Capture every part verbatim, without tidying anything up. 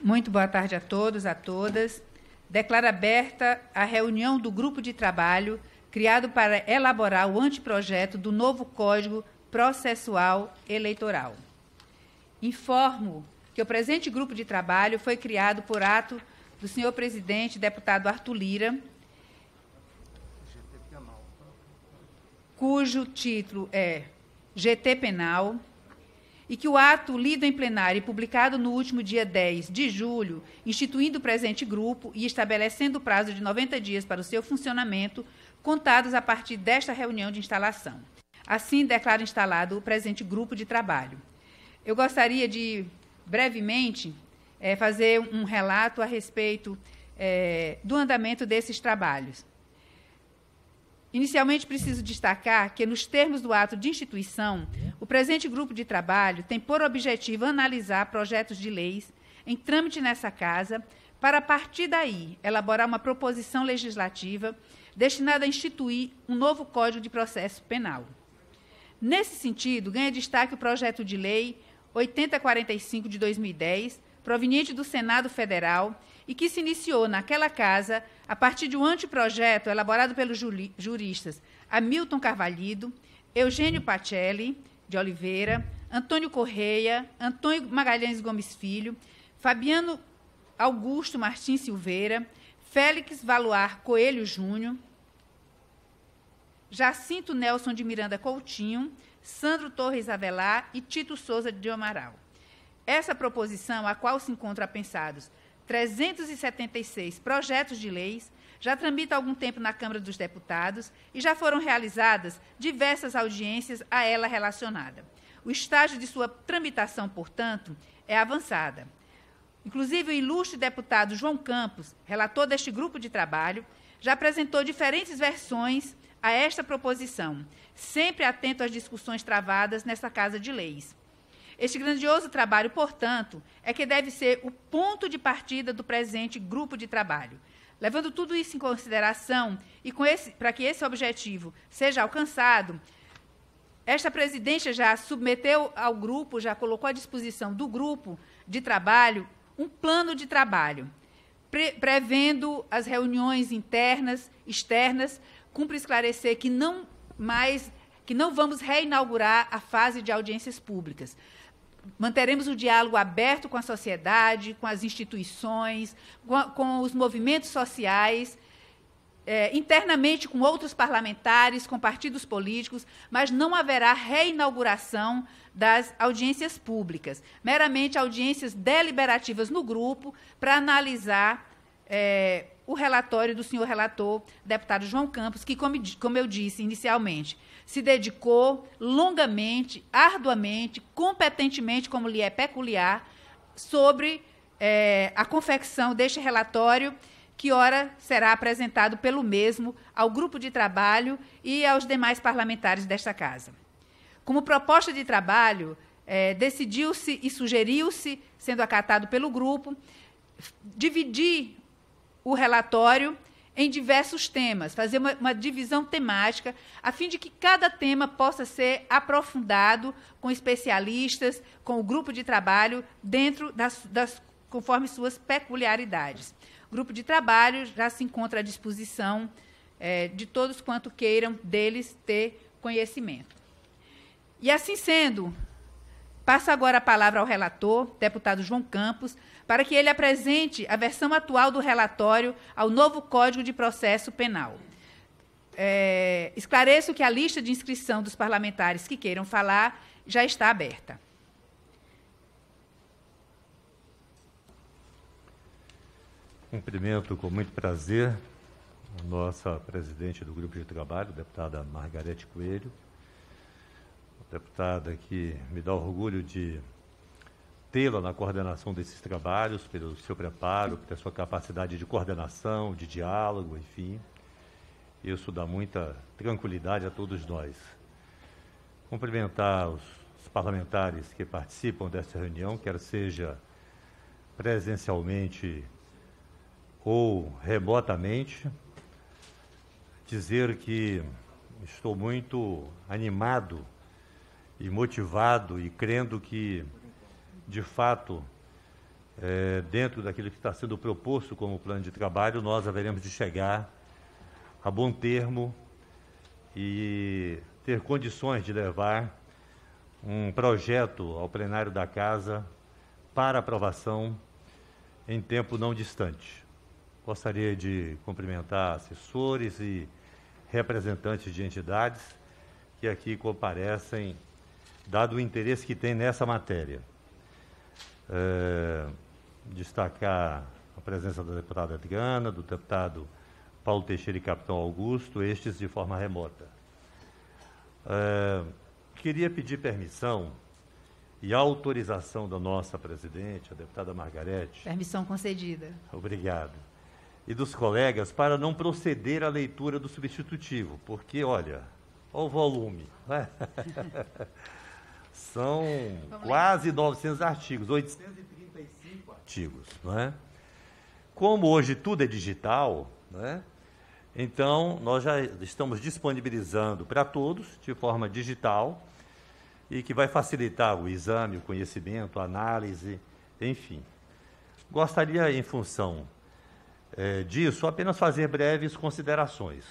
Muito boa tarde a todos, a todas. Declaro aberta a reunião do grupo de trabalho criado para elaborar o anteprojeto do novo Código Processual Eleitoral. Informo que o presente grupo de trabalho foi criado por ato do senhor presidente, deputado Arthur Lira, cujo título é G T Penal, e que o ato lido em plenário e publicado no último dia dez de julho, instituindo o presente grupo e estabelecendo o prazo de noventa dias para o seu funcionamento, contados a partir desta reunião de instalação. Assim, declaro instalado o presente grupo de trabalho. Eu gostaria de, brevemente, é, fazer um relato a respeito é, do andamento desses trabalhos. Inicialmente, preciso destacar que, nos termos do ato de instituição, o presente grupo de trabalho tem por objetivo analisar projetos de leis em trâmite nessa Casa, para, a partir daí, elaborar uma proposição legislativa destinada a instituir um novo Código de Processo Penal. Nesse sentido, ganha destaque o projeto de lei oitenta e quarenta e cinco de dois mil e dez, proveniente do Senado Federal, e que se iniciou naquela Casa a partir de um anteprojeto elaborado pelos juristas Hamilton Carvalhido, Eugênio Pacelli de Oliveira, Antônio Correia, Antônio Magalhães Gomes Filho, Fabiano Augusto Martins Silveira, Félix Valuar Coelho Júnior, Jacinto Nelson de Miranda Coutinho, Sandro Torres Avelar e Tito Souza de Amaral. Essa proposição, a qual se encontram apensados trezentos e setenta e seis projetos de leis, já tramita há algum tempo na Câmara dos Deputados e já foram realizadas diversas audiências a ela relacionada. O estágio de sua tramitação, portanto, é avançada. Inclusive, o ilustre deputado João Campos, relator deste grupo de trabalho, já apresentou diferentes versões a esta proposição, sempre atento às discussões travadas nessa Casa de Leis. Este grandioso trabalho, portanto, é que deve ser o ponto de partida do presente grupo de trabalho. Levando tudo isso em consideração e com esse, para que esse objetivo seja alcançado, esta presidência já submeteu ao grupo, já colocou à disposição do grupo de trabalho um plano de trabalho, pre prevendo as reuniões internas, externas. Cumpre esclarecer que não mais, que não vamos reinaugurar a fase de audiências públicas. Manteremos o diálogo aberto com a sociedade, com as instituições, com, a, com os movimentos sociais, é, internamente com outros parlamentares, com partidos políticos, mas não haverá reinauguração das audiências públicas, meramente audiências deliberativas no grupo para analisar é, o relatório do senhor relator, deputado João Campos, que, como, como eu disse inicialmente, se dedicou longamente, arduamente, competentemente, como lhe é peculiar, sobre é, a confecção deste relatório, que ora será apresentado pelo mesmo ao grupo de trabalho e aos demais parlamentares desta Casa. Como proposta de trabalho, é, decidiu-se e sugeriu-se, sendo acatado pelo grupo, dividir o relatório em diversos temas, fazer uma, uma divisão temática, a fim de que cada tema possa ser aprofundado com especialistas, com o grupo de trabalho, dentro das, das, conforme suas peculiaridades. O grupo de trabalho já se encontra à disposição é, de todos quanto queiram deles ter conhecimento. E, assim sendo, passo agora a palavra ao relator, deputado João Campos, para que ele apresente a versão atual do relatório ao novo Código de Processo Penal. É, esclareço que a lista de inscrição dos parlamentares que queiram falar já está aberta. Cumprimento com muito prazer a nossa presidente do grupo de trabalho, deputada Margarete Coelho, deputada que me dá orgulho de tê-la na coordenação desses trabalhos, pelo seu preparo, pela sua capacidade de coordenação, de diálogo, enfim. Isso dá muita tranquilidade a todos nós. Cumprimentar os, os parlamentares que participam dessa reunião, quer seja presencialmente ou remotamente, dizer que estou muito animado e motivado e crendo que, de fato, é, dentro daquilo que está sendo proposto como plano de trabalho, nós haveremos de chegar a bom termo e ter condições de levar um projeto ao plenário da Casa para aprovação em tempo não distante. Gostaria de cumprimentar assessores e representantes de entidades que aqui comparecem, dado o interesse que tem nessa matéria. É, destacar a presença da deputada Adriana, do deputado Paulo Teixeira e Capitão Augusto, estes de forma remota. É, queria pedir permissão e autorização da nossa presidente, a deputada Margarete. Permissão concedida. Obrigado. E dos colegas para não proceder à leitura do substitutivo, porque, olha, olha o volume, né? São Vamos quase ler. novecentos artigos, oitocentos e trinta e cinco artigos, não é? Como hoje tudo é digital, né? Então, nós já estamos disponibilizando para todos, de forma digital, e que vai facilitar o exame, o conhecimento, a análise, enfim. Gostaria, em função é, disso, apenas fazer breves considerações.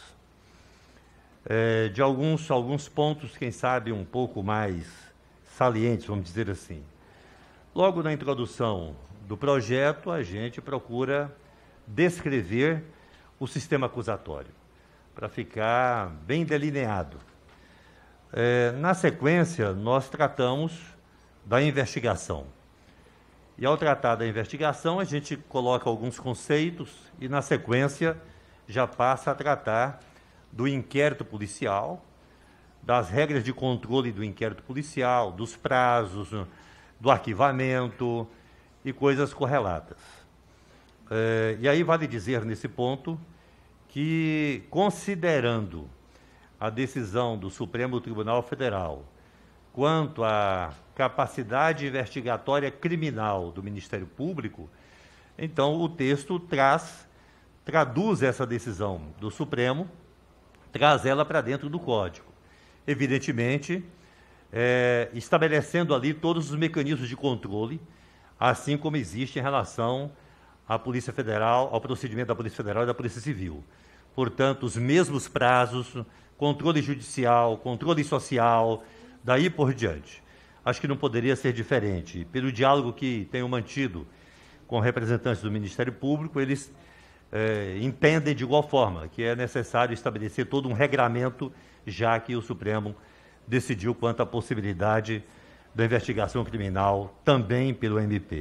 É, de alguns, alguns pontos, quem sabe, um pouco mais salientes, vamos dizer assim. Logo na introdução do projeto, a gente procura descrever o sistema acusatório, para ficar bem delineado. É, na sequência, nós tratamos da investigação. E ao tratar da investigação, a gente coloca alguns conceitos e, na sequência, já passa a tratar do inquérito policial, das regras de controle do inquérito policial, dos prazos, do arquivamento e coisas correlatas. É, e aí vale dizer, nesse ponto, que, considerando a decisão do Supremo Tribunal Federal quanto à capacidade investigatória criminal do Ministério Público, então o texto traz, traduz essa decisão do Supremo, traz ela para dentro do Código. Evidentemente, é, estabelecendo ali todos os mecanismos de controle, assim como existe em relação à Polícia Federal, ao procedimento da Polícia Federal e da Polícia Civil. Portanto, os mesmos prazos, controle judicial, controle social, daí por diante. Acho que não poderia ser diferente. Pelo diálogo que tenho mantido com representantes do Ministério Público, eles é, entendem de igual forma que é necessário estabelecer todo um regramento, já que o Supremo decidiu quanto à possibilidade da investigação criminal também pelo M P.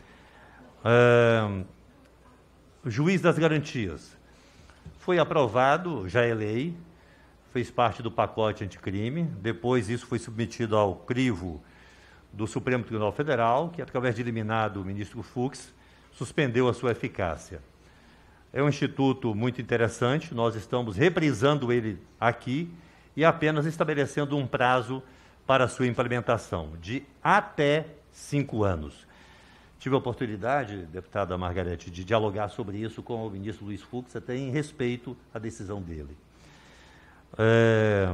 É, o juiz das garantias foi aprovado, já é lei, fez parte do pacote anticrime, depois isso foi submetido ao crivo do Supremo Tribunal Federal, que, através de liminar do ministro Fux, suspendeu a sua eficácia. É um instituto muito interessante, nós estamos reprisando ele aqui e apenas estabelecendo um prazo para a sua implementação, de até cinco anos. Tive a oportunidade, deputada Margarete, de dialogar sobre isso com o ministro Luiz Fux, até em respeito à decisão dele. É,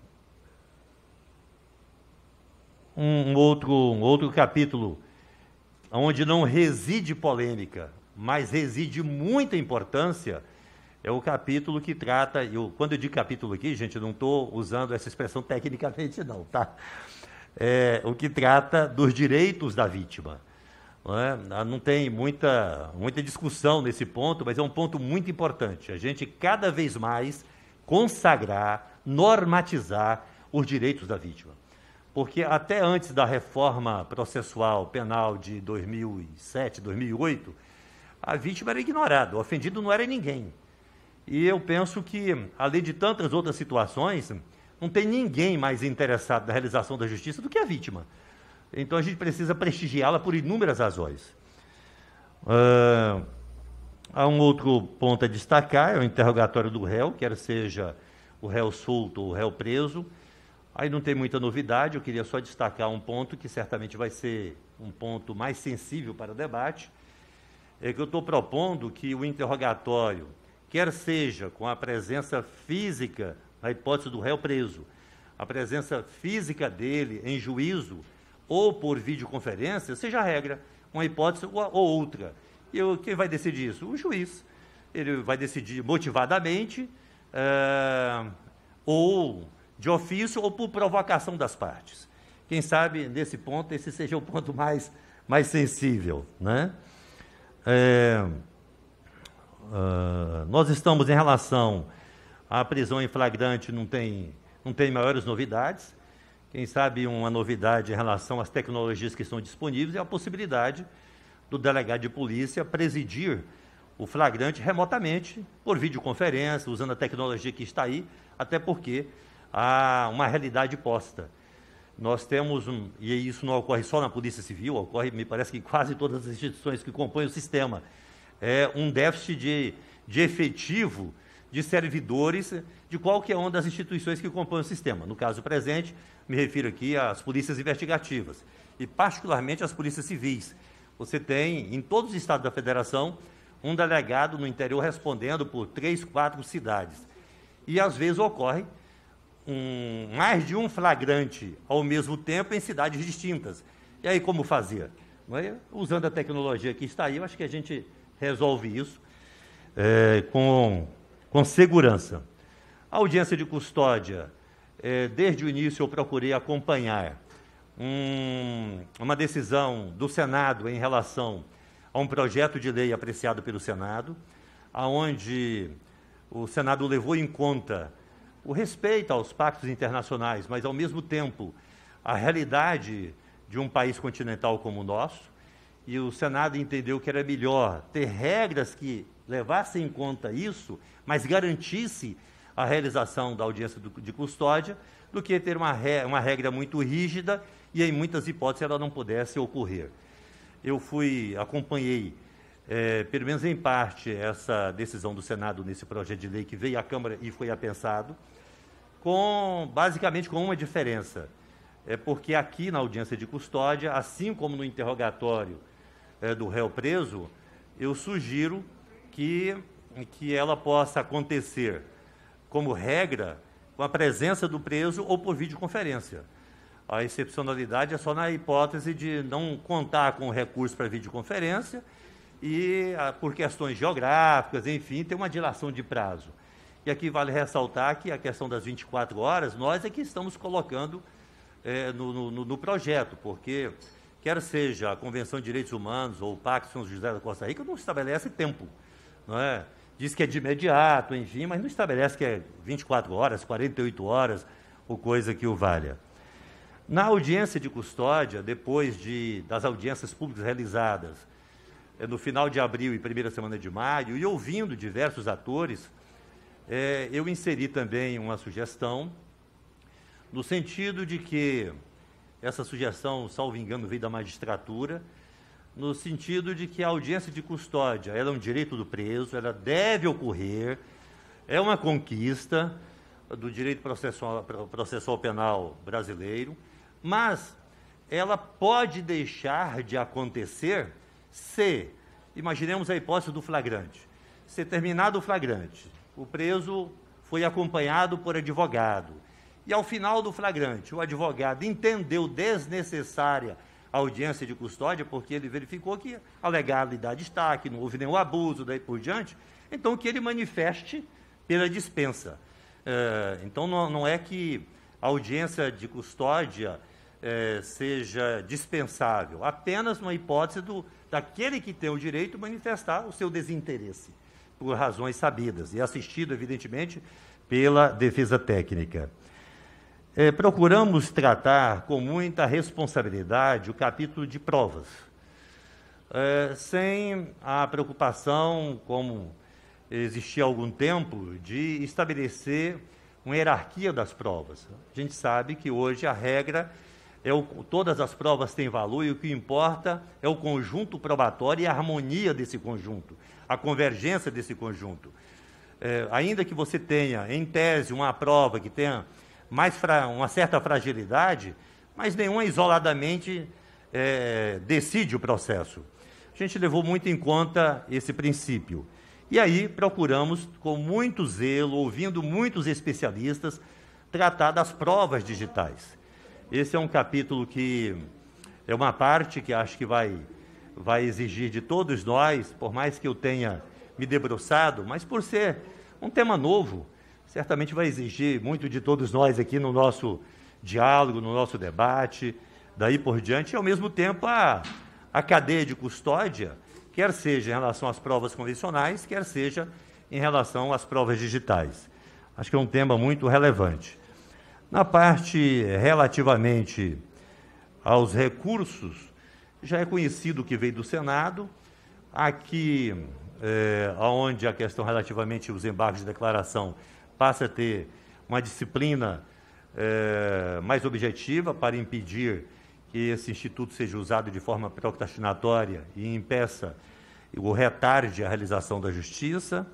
um, um, outro, um outro capítulo onde não reside polêmica, mas reside muita importância, é o capítulo que trata, eu, quando eu digo capítulo aqui, gente, não estou usando essa expressão tecnicamente não, tá? É, o que trata dos direitos da vítima. Não, é? Não tem muita, muita discussão nesse ponto, mas é um ponto muito importante. A gente cada vez mais consagrar, normatizar os direitos da vítima. Porque até antes da reforma processual penal de dois mil e sete, dois mil e oito, a vítima era ignorada, o ofendido não era ninguém. E eu penso que, além de tantas outras situações, não tem ninguém mais interessado na realização da justiça do que a vítima. Então, a gente precisa prestigiá-la por inúmeras razões. Uh, há um outro ponto a destacar, é o interrogatório do réu, quer seja o réu solto ou o réu preso. Aí não tem muita novidade, eu queria só destacar um ponto que certamente vai ser um ponto mais sensível para o debate, é que eu estou propondo que o interrogatório, quer seja com a presença física, na hipótese do réu preso, a presença física dele em juízo, ou por videoconferência, seja a regra. uma hipótese ou, ou outra. E eu, quem vai decidir isso? O juiz. Ele vai decidir motivadamente, é, ou de ofício, ou por provocação das partes. Quem sabe, nesse ponto, esse seja o ponto mais, mais sensível, né? É, uh, nós estamos, em relação à prisão em flagrante, não tem, não tem maiores novidades. Quem sabe uma novidade em relação às tecnologias que estão disponíveis é a possibilidade do delegado de polícia presidir o flagrante remotamente, por videoconferência, usando a tecnologia que está aí, até porque há uma realidade posta. Nós temos, um, e isso não ocorre só na Polícia Civil, ocorre, me parece que em quase todas as instituições que compõem o sistema, é um déficit de, de efetivo de servidores de qualquer uma das instituições que compõem o sistema. No caso presente, me refiro aqui às polícias investigativas, e particularmente às polícias civis. Você tem, em todos os estados da federação, um delegado no interior respondendo por três, quatro cidades. E, às vezes, ocorre um, mais de um flagrante ao mesmo tempo em cidades distintas. E aí, como fazer? Não é? Usando a tecnologia que está aí, eu acho que a gente resolve isso é, com, com segurança. A audiência de custódia, é, desde o início eu procurei acompanhar um, uma decisão do Senado em relação a um projeto de lei apreciado pelo Senado, aonde o Senado levou em conta o respeito aos pactos internacionais, mas, ao mesmo tempo, a realidade de um país continental como o nosso, e o Senado entendeu que era melhor ter regras que levassem em conta isso, mas garantisse a realização da audiência de custódia, do que ter uma, re, uma regra muito rígida e, em muitas hipóteses, ela não pudesse ocorrer. Eu fui, acompanhei, é, pelo menos em parte, essa decisão do Senado nesse projeto de lei que veio à Câmara e foi apensado, com, basicamente com uma diferença. É porque aqui na audiência de custódia, assim como no interrogatório é, do réu preso, eu sugiro que, que ela possa acontecer, como regra, com a presença do preso ou por videoconferência. A excepcionalidade é só na hipótese de não contar com o recurso para videoconferência e, por questões geográficas, enfim, ter uma dilação de prazo. E aqui vale ressaltar que a questão das vinte e quatro horas, nós é que estamos colocando é, no, no, no projeto, porque, quer seja a Convenção de Direitos Humanos ou o Pacto São José da Costa Rica, não estabelece tempo, não é? Diz que é de imediato, enfim, mas não estabelece que é vinte e quatro horas, quarenta e oito horas, ou coisa que o valha. Na audiência de custódia, depois de, das audiências públicas realizadas é, no final de abril e primeira semana de maio, e ouvindo diversos atores, é, eu inseri também uma sugestão, no sentido de que, essa sugestão, salvo engano, veio da magistratura, no sentido de que a audiência de custódia ela é um direito do preso, ela deve ocorrer, é uma conquista do direito processual, processual penal brasileiro, mas ela pode deixar de acontecer se, imaginemos a hipótese do flagrante, se terminado o flagrante, o preso foi acompanhado por advogado, e ao final do flagrante, o advogado entendeu desnecessária a audiência de custódia, porque ele verificou que a legalidade está, que não houve nenhum abuso, daí por diante, então que ele manifeste pela dispensa. É, então, não, não é que a audiência de custódia é, seja dispensável, apenas uma hipótese do, daquele que tem o direito manifestar o seu desinteresse, por razões sabidas, e assistido, evidentemente, pela defesa técnica. É, procuramos tratar com muita responsabilidade o capítulo de provas, é, sem a preocupação, como existia há algum tempo, de estabelecer uma hierarquia das provas. A gente sabe que hoje a regra é o, todas as provas têm valor e o que importa é o conjunto probatório e a harmonia desse conjunto, a convergência desse conjunto. É, ainda que você tenha, em tese, uma prova que tenha mais fra, uma certa fragilidade, mas nenhuma isoladamente é, decide o processo. A gente levou muito em conta esse princípio. E aí procuramos, com muito zelo, ouvindo muitos especialistas, tratar das provas digitais. Esse é um capítulo que é uma parte que acho que vai vai exigir de todos nós, por mais que eu tenha me debruçado, mas por ser um tema novo, certamente vai exigir muito de todos nós aqui no nosso diálogo, no nosso debate, daí por diante, e ao mesmo tempo a, a cadeia de custódia, quer seja em relação às provas convencionais, quer seja em relação às provas digitais. Acho que é um tema muito relevante. Na parte relativamente aos recursos, já é conhecido o que veio do Senado. Aqui, é, onde a questão relativamente aos embargos de declaração passa a ter uma disciplina é, mais objetiva para impedir que esse instituto seja usado de forma procrastinatória e impeça ou retarde a realização da justiça.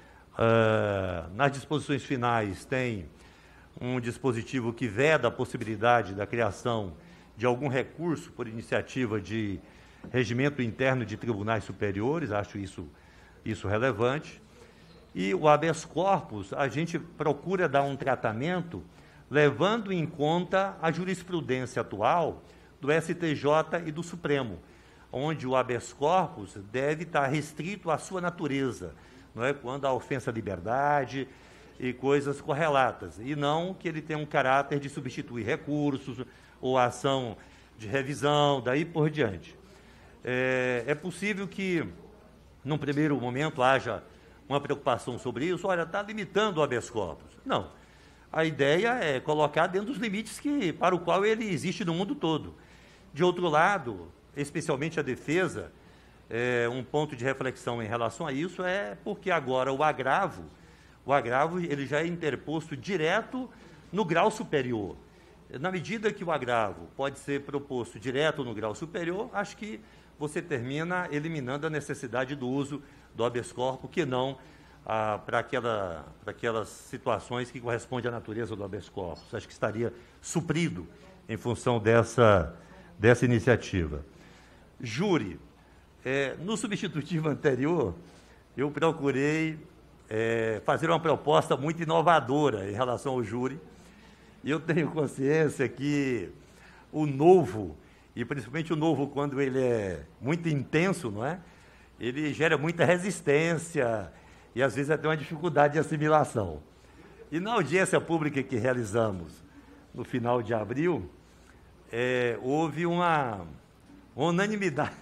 Uh, nas disposições finais tem um dispositivo que veda a possibilidade da criação de algum recurso por iniciativa de regimento interno de tribunais superiores, acho isso, isso relevante. E o habeas corpus, a gente procura dar um tratamento levando em conta a jurisprudência atual do S T J e do Supremo, onde o habeas corpus deve estar restrito à sua natureza, não é? Quando há ofensa à liberdade e coisas correlatas, e não que ele tenha um caráter de substituir recursos ou ação de revisão, daí por diante. É, é possível que, num primeiro momento, haja uma preocupação sobre isso. Olha, está limitando o habeas corpus. Não. A ideia é colocar dentro dos limites que, para o qual ele existe no mundo todo. De outro lado, especialmente a defesa, É, um ponto de reflexão em relação a isso é porque agora o agravo, o agravo ele já é interposto direto no grau superior. Na medida que o agravo pode ser proposto direto no grau superior, acho que você termina eliminando a necessidade do uso do habeas corpus, que não ah, para aquela, para aquelas situações que correspondem à natureza do habeas corpus. Acho que estaria suprido em função dessa, dessa iniciativa. Júri. É, no substitutivo anterior, eu procurei é, fazer uma proposta muito inovadora em relação ao júri, e eu tenho consciência que o novo, e principalmente o novo quando ele é muito intenso, não é? Ele gera muita resistência e às vezes até uma dificuldade de assimilação. E na audiência pública que realizamos no final de abril, é, houve uma... Uma unanimidade,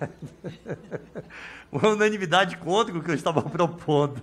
uma unanimidade contra o que eu estava propondo.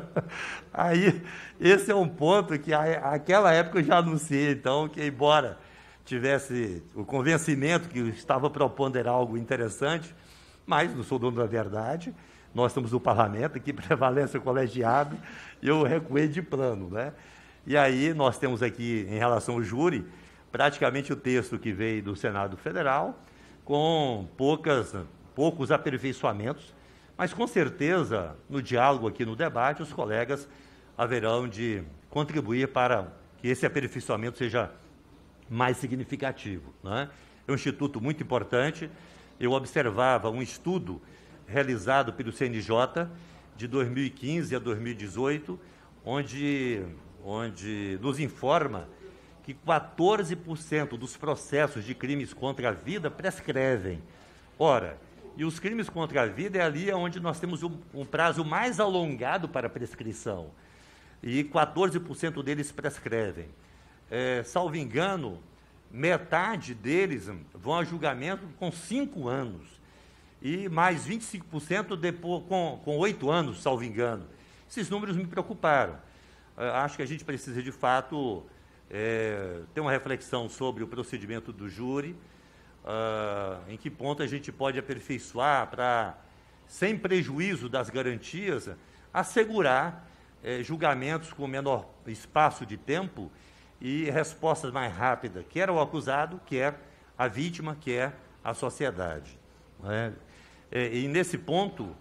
Aí, esse é um ponto que, naquela época, eu já anunciei, então, que, embora tivesse o convencimento que eu estava propondo era algo interessante, mas não sou dono da verdade, nós estamos no parlamento, aqui prevalece o colegiado, e eu recuei de plano, né? E aí, nós temos aqui, em relação ao júri, praticamente o texto que veio do Senado Federal, com poucas, poucos aperfeiçoamentos, mas com certeza, no diálogo aqui no debate, os colegas haverão de contribuir para que esse aperfeiçoamento seja mais significativo, né? É um instituto muito importante. Eu observava um estudo realizado pelo C N J de dois mil e quinze a dois mil e dezoito, onde, onde nos informa que quatorze por cento dos processos de crimes contra a vida prescrevem. Ora, e os crimes contra a vida é ali onde nós temos um, um prazo mais alongado para prescrição, e quatorze por cento deles prescrevem. É, salvo engano, metade deles vão a julgamento com cinco anos, e mais vinte e cinco por cento depois, com, com oito anos, salvo engano. Esses números me preocuparam. É, acho que a gente precisa, de fato... É, ter uma reflexão sobre o procedimento do júri, uh, em que ponto a gente pode aperfeiçoar para, sem prejuízo das garantias, assegurar é, julgamentos com menor espaço de tempo e respostas mais rápidas, quer ao acusado, quer à vítima, quer à sociedade. Né? É, e nesse ponto,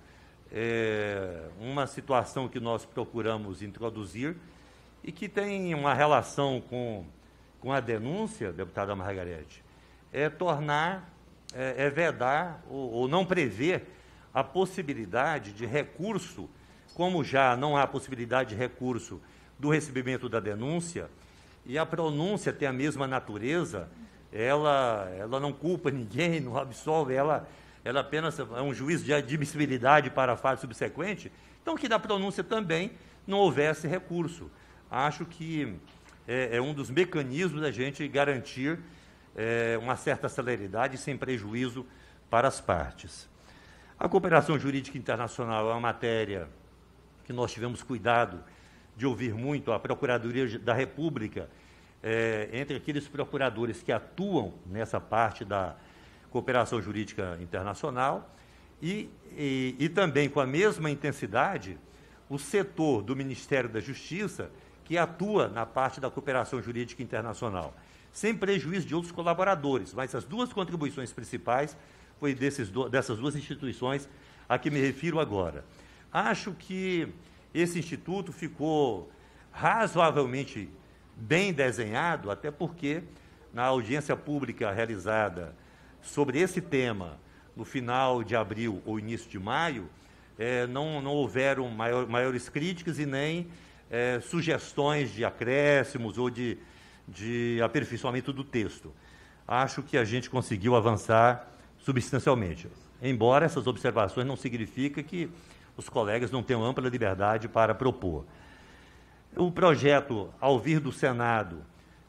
é, uma situação que nós procuramos introduzir e que tem uma relação com, com a denúncia, deputada Margarete, é tornar, é, é vedar ou, ou não prever a possibilidade de recurso, como já não há possibilidade de recurso do recebimento da denúncia, e a pronúncia tem a mesma natureza, ela, ela não culpa ninguém, não absolve, ela ela apenas é um juízo de admissibilidade para a fase subsequente, então que da pronúncia também não houvesse recurso. Acho que é, é um dos mecanismos da gente garantir é, uma certa celeridade sem prejuízo para as partes. A cooperação jurídica internacional é uma matéria que nós tivemos cuidado de ouvir muito a Procuradoria da República, é, entre aqueles procuradores que atuam nessa parte da cooperação jurídica internacional e, e, e também, com a mesma intensidade, o setor do Ministério da Justiça, que atua na parte da cooperação jurídica internacional, sem prejuízo de outros colaboradores, mas as duas contribuições principais foi desses do, dessas duas instituições a que me refiro agora. Acho que esse instituto ficou razoavelmente bem desenhado, até porque, na audiência pública realizada sobre esse tema, no final de abril ou início de maio, eh, não, não houveram maior, maiores críticas e nem eh, sugestões de acréscimos ou de, de aperfeiçoamento do texto. Acho que a gente conseguiu avançar substancialmente, embora essas observações não signifiquem que os colegas não tenham ampla liberdade para propor. O projeto, ao vir do Senado,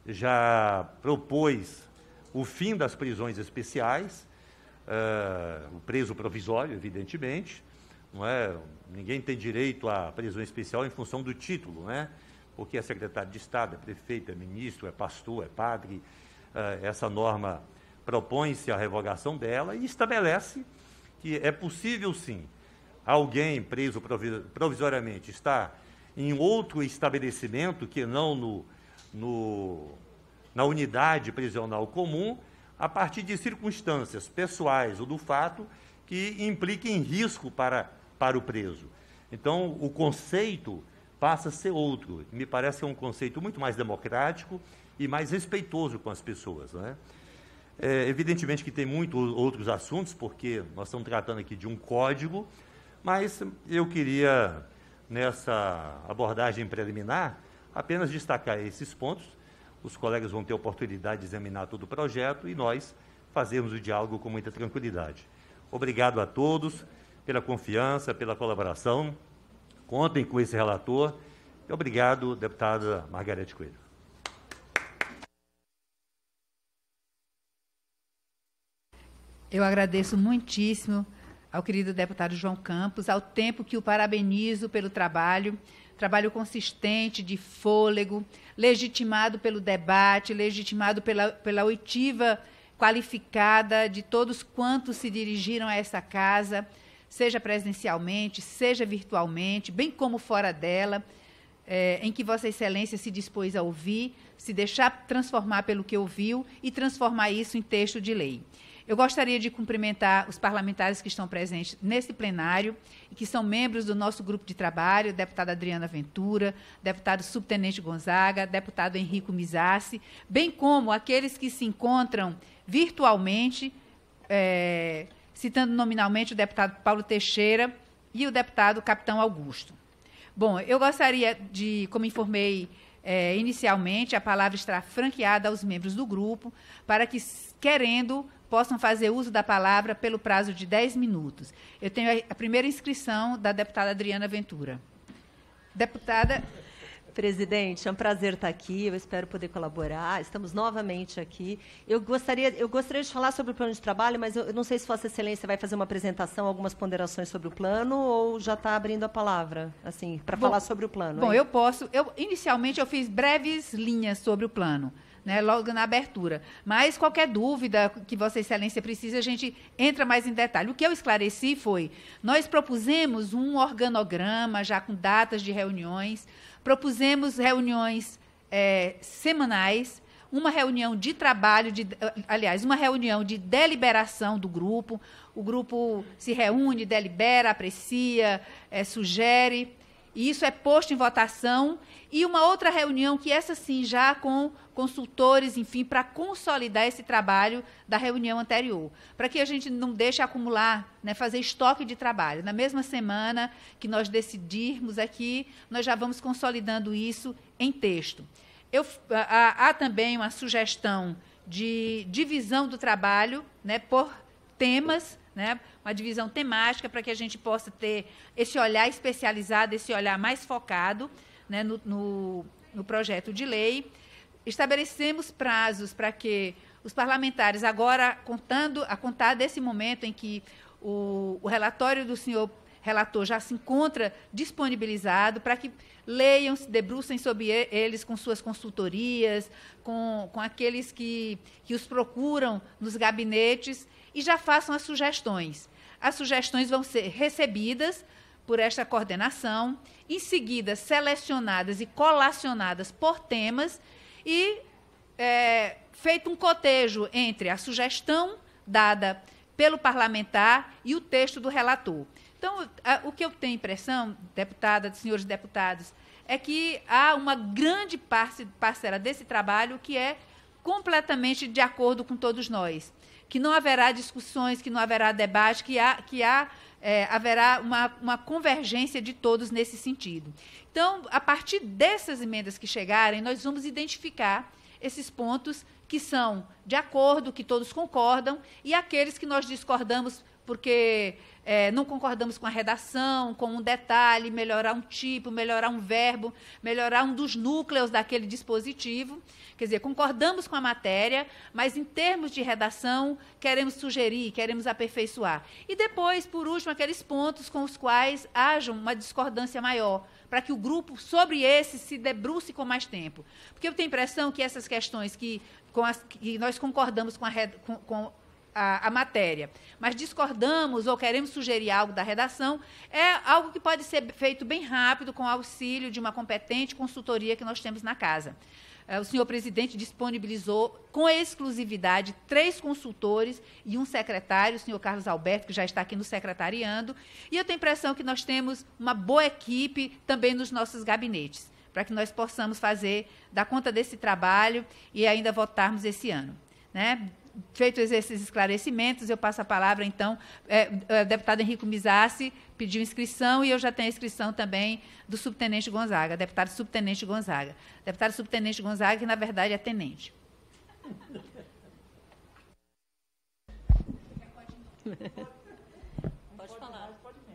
já propôs o fim das prisões especiais, uh, o preso provisório, evidentemente, não é? Ninguém tem direito à prisão especial em função do título, né? Porque é secretário de Estado, é prefeito, é ministro, é pastor, é padre. Uh, essa norma propõe-se a revogação dela e estabelece que é possível, sim, alguém preso provisoriamente estar em outro estabelecimento que não no, no, na unidade prisional comum, a partir de circunstâncias pessoais ou do fato que impliquem risco para, para o preso. Então, o conceito passa a ser outro. Me parece que é um conceito muito mais democrático e mais respeitoso com as pessoas, não é? É, evidentemente que tem muitos outros assuntos, porque nós estamos tratando aqui de um código, mas eu queria, nessa abordagem preliminar, apenas destacar esses pontos. Os colegas vão ter a oportunidade de examinar todo o projeto e nós fazermos o diálogo com muita tranquilidade. Obrigado a todos pela confiança, pela colaboração. Contem com esse relator. E obrigado, deputada Margarete Coelho. Eu agradeço muitíssimo ao querido deputado João Campos, ao tempo que o parabenizo pelo trabalho, trabalho consistente, de fôlego, legitimado pelo debate, legitimado pela, pela oitiva qualificada de todos quantos se dirigiram a essa casa, seja presencialmente, seja virtualmente, bem como fora dela, é, em que Vossa Excelência se dispôs a ouvir, se deixar transformar pelo que ouviu e transformar isso em texto de lei. Eu gostaria de cumprimentar os parlamentares que estão presentes nesse plenário e que são membros do nosso grupo de trabalho, deputada Adriana Ventura, deputado subtenente Gonzaga, deputado Henrico Mizassi, bem como aqueles que se encontram virtualmente, é, citando nominalmente o deputado Paulo Teixeira e o deputado Capitão Augusto. Bom, eu gostaria de, como informei é, inicialmente, a palavra estará franqueada aos membros do grupo, para que, querendo, possam fazer uso da palavra pelo prazo de dez minutos. Eu tenho a primeira inscrição da deputada Adriana Ventura. Deputada... Presidente, é um prazer estar aqui, eu espero poder colaborar. Estamos novamente aqui. Eu gostaria, eu gostaria de falar sobre o plano de trabalho, mas eu não sei se Vossa Excelência vai fazer uma apresentação, algumas ponderações sobre o plano, ou já está abrindo a palavra, assim, para falar sobre o plano. Bom, hein? eu posso... Eu, inicialmente, eu fiz breves linhas sobre o plano, né, logo na abertura. Mas qualquer dúvida que Vossa Excelência precise, a gente entra mais em detalhe. O que eu esclareci foi, nós propusemos um organograma, já com datas de reuniões, propusemos reuniões é, semanais, uma reunião de trabalho, de, aliás, uma reunião de deliberação do grupo. O grupo se reúne, delibera, aprecia, é, sugere, e isso é posto em votação. E uma outra reunião, que essa sim, já com consultores, enfim, para consolidar esse trabalho da reunião anterior, para que a gente não deixe acumular, né, fazer estoque de trabalho. Na mesma semana que nós decidirmos aqui, nós já vamos consolidando isso em texto. Eu, há, há também uma sugestão de divisão do trabalho, né, por temas, né, uma divisão temática para que a gente possa ter esse olhar especializado, esse olhar mais focado, né, no, no, no projeto de lei. Estabelecemos prazos para que os parlamentares, agora contando, a contar desse momento em que o, o relatório do senhor relator já se encontra disponibilizado, para que leiam, se debrucem sobre eles com suas consultorias, com, com aqueles que, que os procuram nos gabinetes e já façam as sugestões. As sugestões vão ser recebidas por esta coordenação, em seguida selecionadas e colacionadas por temas e é, feito um cotejo entre a sugestão dada pelo parlamentar e o texto do relator. Então, a, o que eu tenho impressão, deputada, senhores deputados, é que há uma grande parce, parcela desse trabalho que é completamente de acordo com todos nós, que não haverá discussões, que não haverá debate, que, há, que há, é, haverá uma, uma convergência de todos nesse sentido. Então, a partir dessas emendas que chegarem, nós vamos identificar esses pontos que são de acordo, que todos concordam, e aqueles que nós discordamos porque é, não concordamos com a redação, com um detalhe, melhorar um tipo, melhorar um verbo, melhorar um dos núcleos daquele dispositivo. Quer dizer, concordamos com a matéria, mas em termos de redação, queremos sugerir, queremos aperfeiçoar. E depois, por último, aqueles pontos com os quais haja uma discordância maior, para que o grupo, sobre esses, se debruce com mais tempo. Porque eu tenho a impressão que essas questões que, com as, que nós concordamos com a, com, com a, a matéria, mas discordamos ou queremos sugerir algo da redação, é algo que pode ser feito bem rápido, com auxílio de uma competente consultoria que nós temos na casa. O senhor presidente disponibilizou com exclusividade três consultores e um secretário, o senhor Carlos Alberto, que já está aqui nos secretariando, e eu tenho a impressão que nós temos uma boa equipe também nos nossos gabinetes, para que nós possamos fazer, dar conta desse trabalho e ainda votarmos esse ano, né? Feitos esses esclarecimentos, eu passo a palavra, então, é, é, deputado Henrico Mizassi pediu inscrição e eu já tenho a inscrição também do subtenente Gonzaga, deputado subtenente Gonzaga. Deputado subtenente Gonzaga, que, na verdade, é tenente. Pode falar.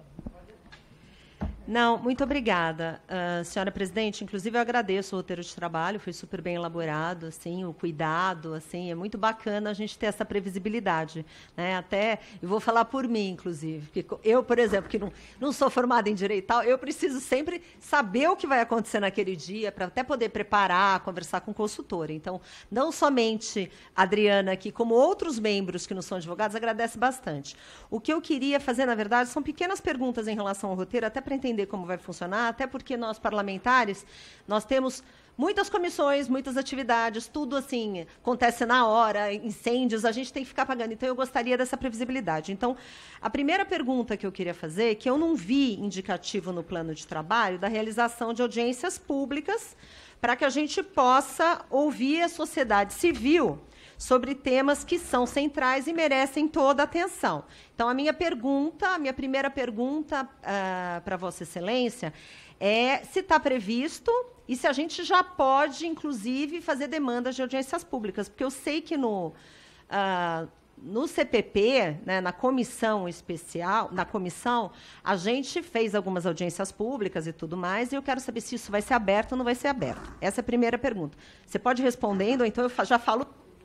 Não, muito obrigada, uh, senhora presidente. Inclusive, eu agradeço o roteiro de trabalho, foi super bem elaborado, assim, o cuidado, assim, é muito bacana a gente ter essa previsibilidade, né? Até, eu vou falar por mim, inclusive, porque eu, por exemplo, que não, não sou formada em direito e tal, eu preciso sempre saber o que vai acontecer naquele dia, para até poder preparar, conversar com o consultor. Então, não somente a Adriana aqui, como outros membros que não são advogados, agradece bastante. O que eu queria fazer, na verdade, são pequenas perguntas em relação ao roteiro, até para entender como vai funcionar, até porque nós, parlamentares, nós temos muitas comissões, muitas atividades, tudo assim, acontece na hora, incêndios, a gente tem que ficar pagando. Então, eu gostaria dessa previsibilidade. Então, a primeira pergunta que eu queria fazer, que eu não vi indicativo no plano de trabalho, da realização de audiências públicas, para que a gente possa ouvir a sociedade civil sobre temas que são centrais e merecem toda a atenção. Então, a minha pergunta, a minha primeira pergunta uh, para Vossa Excelência é se está previsto e se a gente já pode, inclusive, fazer demandas de audiências públicas, porque eu sei que no, uh, no C P P, né, na comissão especial, na comissão, a gente fez algumas audiências públicas e tudo mais, e eu quero saber se isso vai ser aberto ou não vai ser aberto. Essa é a primeira pergunta. Você pode ir respondendo, ou então eu já falo...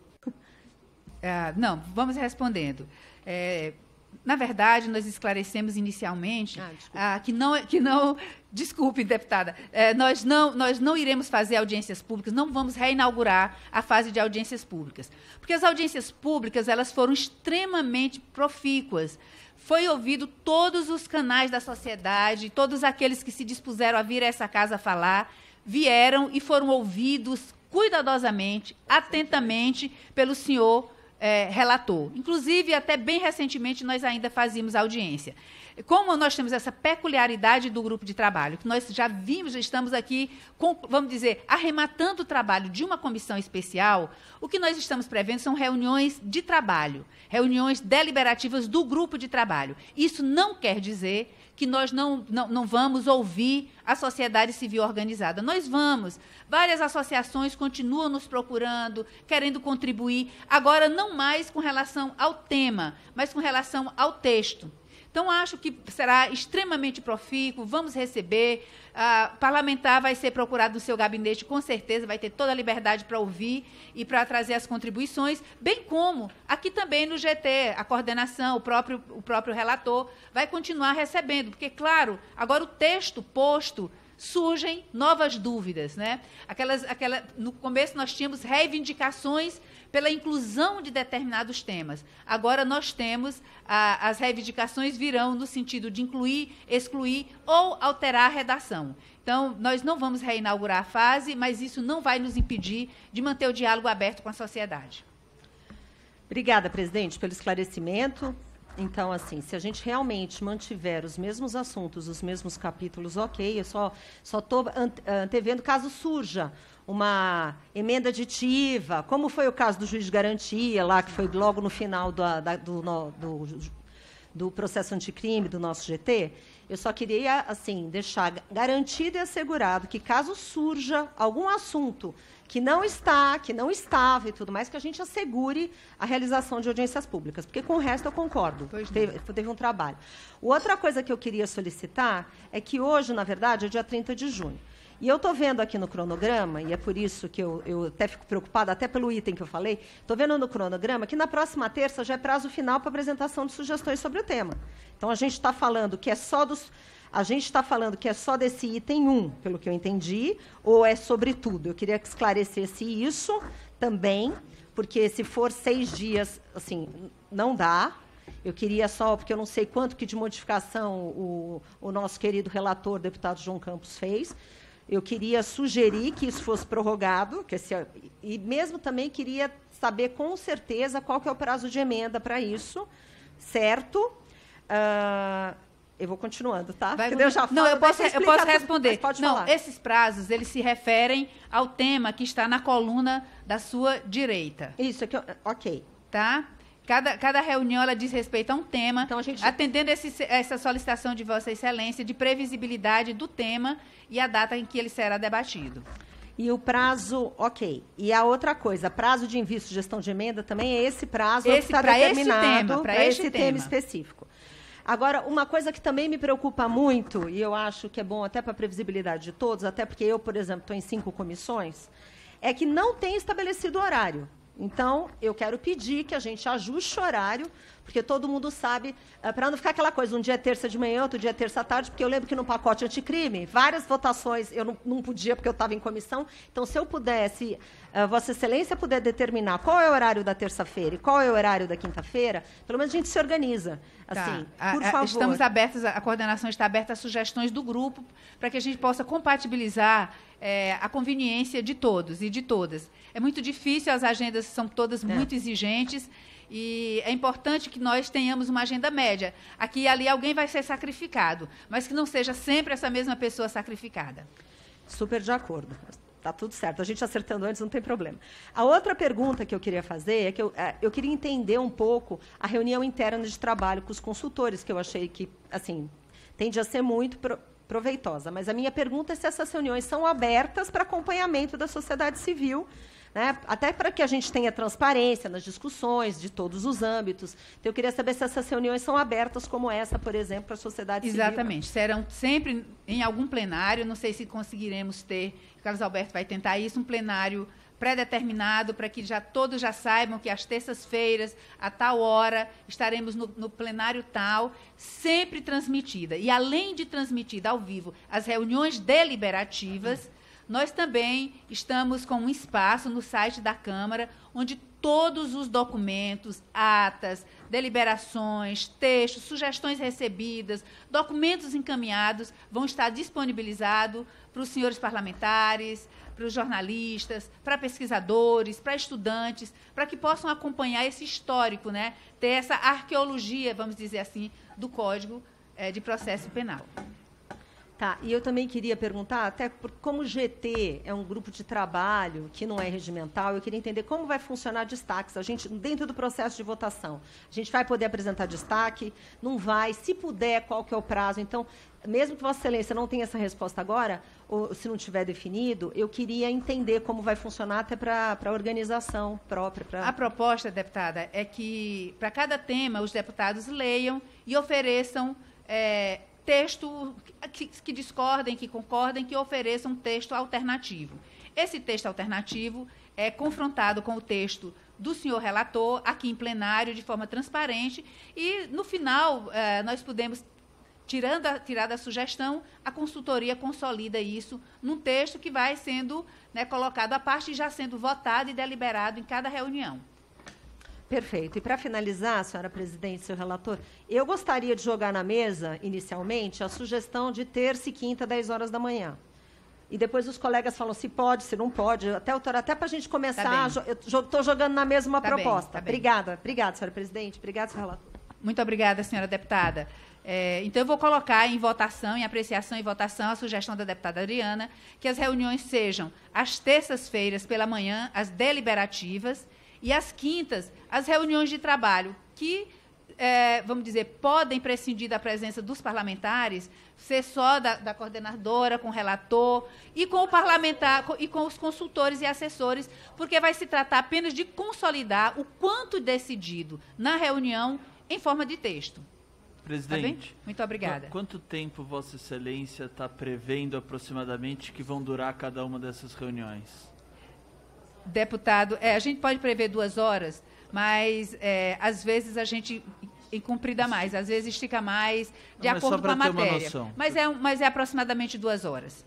Ah, não, vamos respondendo. É, na verdade, nós esclarecemos inicialmente ah, ah, que não, que não, desculpe, deputada, é, nós, não, nós não iremos fazer audiências públicas, não vamos reinaugurar a fase de audiências públicas, porque as audiências públicas elas foram extremamente profícuas. Foi ouvido todos os canais da sociedade, todos aqueles que se dispuseram a vir a essa casa falar, vieram e foram ouvidos cuidadosamente, atentamente, pelo senhor É, relator. Inclusive, até bem recentemente, nós ainda fazíamos audiência. Como nós temos essa peculiaridade do grupo de trabalho, que nós já vimos, já estamos aqui, com, vamos dizer, arrematando o trabalho de uma comissão especial, o que nós estamos prevendo são reuniões de trabalho, reuniões deliberativas do grupo de trabalho. Isso não quer dizer que nós não, não, não vamos ouvir a sociedade civil organizada. Nós vamos. Várias associações continuam nos procurando, querendo contribuir, agora não mais com relação ao tema, mas com relação ao texto. Então, acho que será extremamente profícuo, vamos receber, o parlamentar vai ser procurado no seu gabinete, com certeza, vai ter toda a liberdade para ouvir e para trazer as contribuições, bem como aqui também no G T, a coordenação, o próprio, o próprio relator vai continuar recebendo, porque, claro, agora o texto posto, surgem novas dúvidas, né? Aquelas, aquela, no começo nós tínhamos reivindicações pela inclusão de determinados temas. Agora nós temos, a, as reivindicações virão no sentido de incluir, excluir ou alterar a redação. Então, nós não vamos reinaugurar a fase, mas isso não vai nos impedir de manter o diálogo aberto com a sociedade. Obrigada, presidente, pelo esclarecimento. Então, assim, se a gente realmente mantiver os mesmos assuntos, os mesmos capítulos, ok, eu só estou antevendo caso surja uma emenda aditiva, como foi o caso do juiz de garantia, lá, que foi logo no final do, da, do, do, do processo anticrime do nosso G T, eu só queria, assim, deixar garantido e assegurado que, caso surja algum assunto que não está, que não estava e tudo mais, que a gente assegure a realização de audiências públicas, porque com o resto eu concordo, teve, teve um trabalho. Outra coisa que eu queria solicitar é que hoje, na verdade, é dia trinta de junho. E eu estou vendo aqui no cronograma, e é por isso que eu, eu até fico preocupada, até pelo item que eu falei, estou vendo no cronograma que na próxima terça já é prazo final para apresentação de sugestões sobre o tema. Então, a gente está falando que é só dos... A gente está falando que é só desse item um, pelo que eu entendi, ou é sobre tudo? Eu queria que esclarecesse isso também, porque se for seis dias, assim, não dá. Eu queria só, porque eu não sei quanto que de modificação o, o nosso querido relator, deputado João Campos, fez. Eu queria sugerir que isso fosse prorrogado, que esse, e mesmo também queria saber com certeza qual que é o prazo de emenda para isso, certo? Uh, Eu vou continuando, tá? Vai, eu já não, eu posso, eu posso responder. Tudo, pode não, falar. Esses prazos, eles se referem ao tema que está na coluna da sua direita. Isso, é que eu, ok. Tá? Cada, cada reunião, ela diz respeito a um tema, então, a gente... atendendo esse, essa solicitação de Vossa Excelência de previsibilidade do tema e a data em que ele será debatido. E o prazo, ok. E a outra coisa, prazo de envio de sugestão de emenda também é esse prazo esse, que está determinado para esse, esse tema, tema específico. Agora, uma coisa que também me preocupa muito, e eu acho que é bom até para a previsibilidade de todos, até porque eu, por exemplo, estou em cinco comissões, é que não tem estabelecido horário. Então, eu quero pedir que a gente ajuste o horário, porque todo mundo sabe, uh, para não ficar aquela coisa, um dia é terça de manhã, outro dia é terça à tarde, porque eu lembro que no pacote anticrime, várias votações, eu não, não podia porque eu estava em comissão, então, se eu pudesse, uh, Vossa Excelência puder determinar qual é o horário da terça-feira e qual é o horário da quinta-feira, pelo menos a gente se organiza. Assim, tá. por a, a, favor. Estamos abertos, a coordenação está aberta a sugestões do grupo, para que a gente possa compatibilizar é, a conveniência de todos e de todas. É muito difícil, as agendas são todas é. muito exigentes, e é importante que nós tenhamos uma agenda média. Aqui e ali alguém vai ser sacrificado, mas que não seja sempre essa mesma pessoa sacrificada. Super de acordo. Está tudo certo. A gente acertando antes, não tem problema. A outra pergunta que eu queria fazer é que eu, é, eu queria entender um pouco a reunião interna de trabalho com os consultores, que eu achei que, assim, tende a ser muito pro, proveitosa. Mas a minha pergunta é se essas reuniões são abertas para acompanhamento da sociedade civil, né? Até para que a gente tenha transparência nas discussões de todos os âmbitos. Então, eu queria saber se essas reuniões são abertas, como essa, por exemplo, para a sociedade Exatamente. civil. Exatamente. Serão sempre em algum plenário, não sei se conseguiremos ter, Carlos Alberto vai tentar isso, um plenário pré-determinado, para que já todos já saibam que às terças-feiras, a tal hora, estaremos no, no plenário tal, sempre transmitida. E, além de transmitida ao vivo as reuniões deliberativas, nós também estamos com um espaço no site da Câmara, onde todos os documentos, atas, deliberações, textos, sugestões recebidas, documentos encaminhados vão estar disponibilizados para os senhores parlamentares, para os jornalistas, para pesquisadores, para estudantes, para que possam acompanhar esse histórico, né? Ter essa arqueologia, vamos dizer assim, do Código eh, de Processo Penal. Tá, e eu também queria perguntar, até por, como o G T é um grupo de trabalho que não é regimental, eu queria entender como vai funcionar destaques. A gente, dentro do processo de votação, a gente vai poder apresentar destaque? Não vai? Se puder, qual que é o prazo? Então, mesmo que Vossa Excelência não tenha essa resposta agora, ou se não tiver definido, eu queria entender como vai funcionar até para a organização própria. Pra... A proposta, deputada, é que, para cada tema, os deputados leiam e ofereçam... É, texto que, que discordem, que concordem, que ofereçam um texto alternativo. Esse texto alternativo é confrontado com o texto do senhor relator, aqui em plenário, de forma transparente, e, no final, eh, nós podemos, tirando a, tirar da sugestão, a consultoria consolida isso num texto que vai sendo, né, colocado à parte e já sendo votado e deliberado em cada reunião. Perfeito. E para finalizar, senhora presidente, seu relator, eu gostaria de jogar na mesa, inicialmente, a sugestão de terça e quinta, dez horas da manhã. E depois os colegas falam se pode, se não pode. Até, até para a gente começar, tá, eu estou jogando na mesa uma tá proposta. Bem, tá obrigada. Obrigada, senhora presidente. Obrigada, senhor relator. Muito obrigada, senhora deputada. É, então, eu vou colocar em votação, em apreciação e votação, a sugestão da deputada Adriana, que as reuniões sejam às terças-feiras pela manhã, as deliberativas, e às quintas, as reuniões de trabalho, que, é, vamos dizer, podem prescindir da presença dos parlamentares, ser só da, da coordenadora, com o relator, e com o parlamentar, e com os consultores e assessores, porque vai se tratar apenas de consolidar o quanto decidido na reunião em forma de texto. Presidente, tá bem? Muito obrigada. Quanto tempo Vossa Excelência está prevendo aproximadamente que vão durar cada uma dessas reuniões? Deputado, é, a gente pode prever duas horas, mas é, às vezes a gente incumprida mais, às vezes estica mais, de Não, acordo com a matéria. Mas é, mas é aproximadamente duas horas.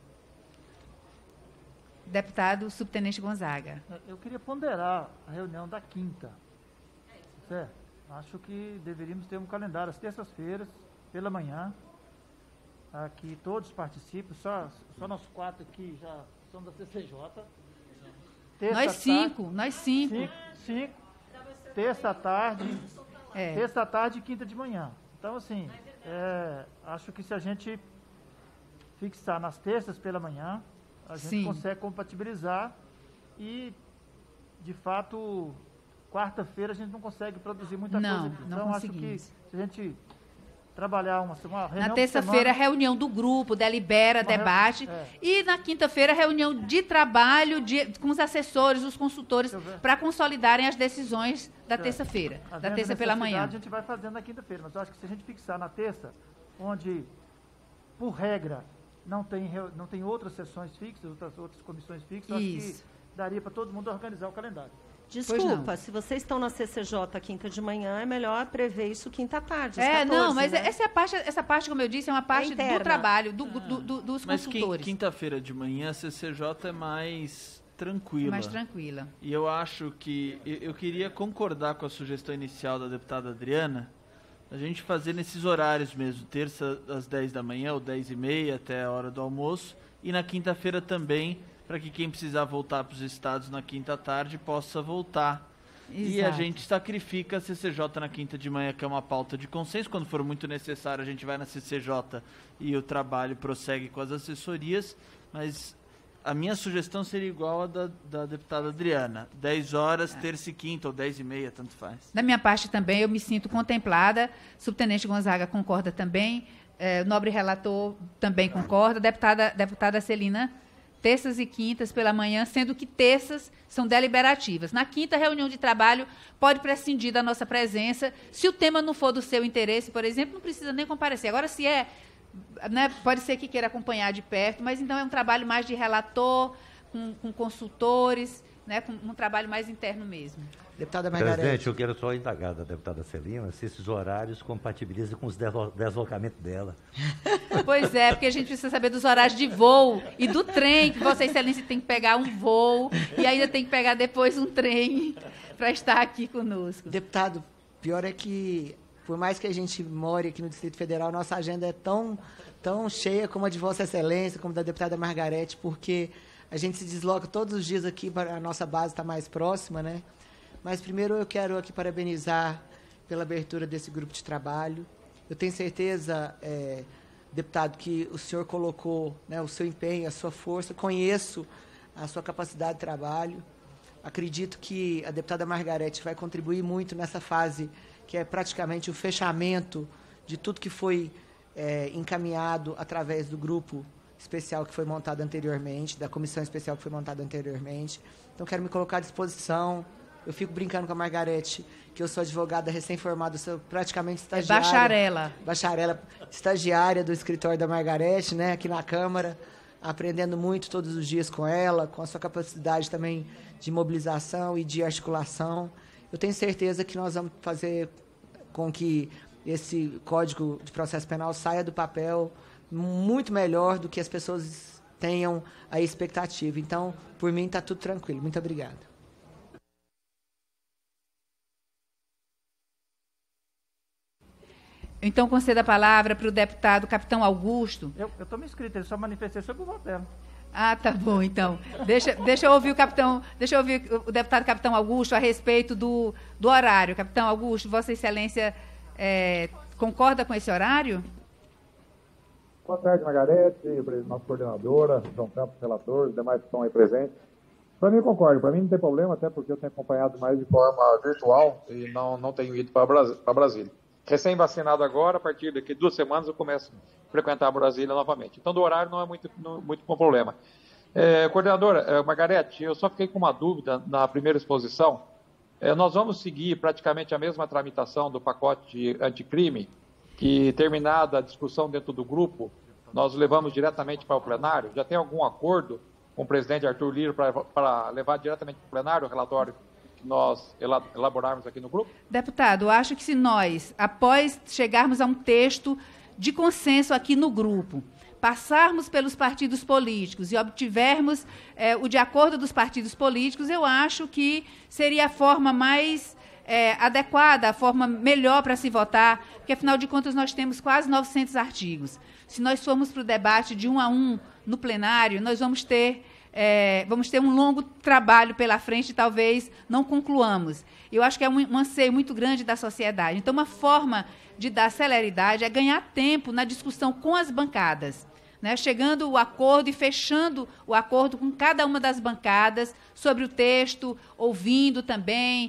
Deputado Subtenente Gonzaga. Eu queria ponderar a reunião da quinta. Certo? Acho que deveríamos ter um calendário às terças-feiras, pela manhã. Aqui todos participam, só, só nós quatro aqui já somos da C C J. Terça nós cinco, tarde, nós cinco. Cinco, cinco terça tarde, é. terça tarde e quinta de manhã. Então, assim, é, acho que se a gente fixar nas terças pela manhã, a gente Sim. consegue compatibilizar e, de fato, quarta-feira a gente não consegue produzir muita não, coisa. Não, então, acho que se a gente trabalhar uma, uma reunião. Na terça-feira, reunião do grupo, delibera, uma debate. É. E na quinta-feira, reunião de trabalho de, com os assessores, os consultores, para consolidarem as decisões da terça-feira, da terça pela manhã. A gente vai fazendo na quinta-feira, mas eu acho que se a gente fixar na terça, onde, por regra, não tem, não tem outras sessões fixas, outras, outras comissões fixas, eu acho que daria para todo mundo organizar o calendário. Desculpa, se vocês estão na C C J quinta de manhã, é melhor prever isso quinta tarde. É, quatorze, não, mas né? essa é a parte, essa parte, como eu disse, é uma parte é do trabalho, do, ah. do, do, dos mas consultores. Mas quinta-feira de manhã a C C J é mais tranquila. Mais tranquila. E eu acho que, eu, eu queria concordar com a sugestão inicial da deputada Adriana, a gente fazer nesses horários mesmo, terça às dez da manhã, ou dez e meia até a hora do almoço, e na quinta-feira também, para que quem precisar voltar para os estados na quinta tarde possa voltar. Exato. E a gente sacrifica a C C J na quinta de manhã, que é uma pauta de consenso. Quando for muito necessário, a gente vai na C C J e o trabalho prossegue com as assessorias. Mas a minha sugestão seria igual a da, da deputada Adriana. dez horas, terça e quinta, ou dez e meia, tanto faz. Da minha parte também, eu me sinto contemplada. Subtenente Gonzaga concorda também. É, o nobre relator também concorda. Deputada, deputada Celina, terças e quintas pela manhã, sendo que terças são deliberativas. Na quinta, reunião de trabalho pode prescindir da nossa presença. Se o tema não for do seu interesse, por exemplo, não precisa nem comparecer. Agora, se é, né, pode ser que queira acompanhar de perto, mas então é um trabalho mais de relator, com, com consultores, né, com um trabalho mais interno mesmo. Deputada Margarete. Presidente, eu quero só indagar da deputada Celina se esses horários compatibilizam com os deslocamentos dela. Pois é, porque a gente precisa saber dos horários de voo e do trem, que Vossa Excelência tem que pegar um voo e ainda tem que pegar depois um trem para estar aqui conosco. Deputado, pior é que, por mais que a gente more aqui no Distrito Federal, nossa agenda é tão, tão cheia como a de Vossa Excelência, como da deputada Margarete, porque a gente se desloca todos os dias aqui para a nossa base estar mais próxima, né? Mas, primeiro, eu quero aqui parabenizar pela abertura desse grupo de trabalho. Eu tenho certeza é, deputado, que o senhor colocou, né, o seu empenho, a sua força. Conheço a sua capacidade de trabalho. Acredito que a deputada Margarete vai contribuir muito nessa fase, que é praticamente o fechamento de tudo que foi é, encaminhado através do grupo especial que foi montado anteriormente, da comissão especial que foi montada anteriormente. Então, quero me colocar à disposição. Eu fico brincando com a Margarete, que eu sou advogada recém-formada, sou praticamente estagiária. É bacharela. Bacharela, estagiária do escritório da Margarete, né, aqui na Câmara, aprendendo muito todos os dias com ela, com a sua capacidade também de mobilização e de articulação. Eu tenho certeza que nós vamos fazer com que esse Código de Processo Penal saia do papel muito melhor do que as pessoas tenham a expectativa. Então, por mim, está tudo tranquilo. Muito obrigada. Então, concedo a palavra para o deputado Capitão Augusto. Eu estou me inscrito, ele só manifestei sobre o voto dela. Ah, tá bom, então. Deixa, deixa eu ouvir o capitão, deixa eu ouvir o deputado Capitão Augusto a respeito do, do horário. Capitão Augusto, Vossa Excelência é, concorda com esse horário? Boa tarde, Margarete, nossa coordenadora, João Campos, relator, os demais que estão aí presentes. Para mim, eu concordo. Para mim não tem problema, até porque eu tenho acompanhado mais de forma virtual e não, não tenho ido para Brasília. Recém-vacinado agora, a partir daqui de duas semanas eu começo a frequentar Brasília novamente. Então, do horário não é muito, não, muito com problema. É, coordenadora, é, Margarete, eu só fiquei com uma dúvida na primeira exposição. É, nós vamos seguir praticamente a mesma tramitação do pacote anticrime, que, terminada a discussão dentro do grupo, nós levamos diretamente para o plenário? Já tem algum acordo com o presidente Arthur Lira para levar diretamente para o plenário o relatório que nós elaborarmos aqui no grupo? Deputado, acho que se nós, após chegarmos a um texto de consenso aqui no grupo, passarmos pelos partidos políticos e obtivermos é, o de acordo dos partidos políticos, eu acho que seria a forma mais é, adequada, a forma melhor para se votar, porque, afinal de contas, nós temos quase novecentos artigos. Se nós formos para o debate de um a um no plenário, nós vamos ter... É, vamos ter um longo trabalho pela frente e talvez não concluamos. Eu acho que é um, um anseio muito grande da sociedade. Então, uma forma de dar celeridade é ganhar tempo na discussão com as bancadas, né? Chegando o acordo e fechando o acordo com cada uma das bancadas sobre o texto, ouvindo também,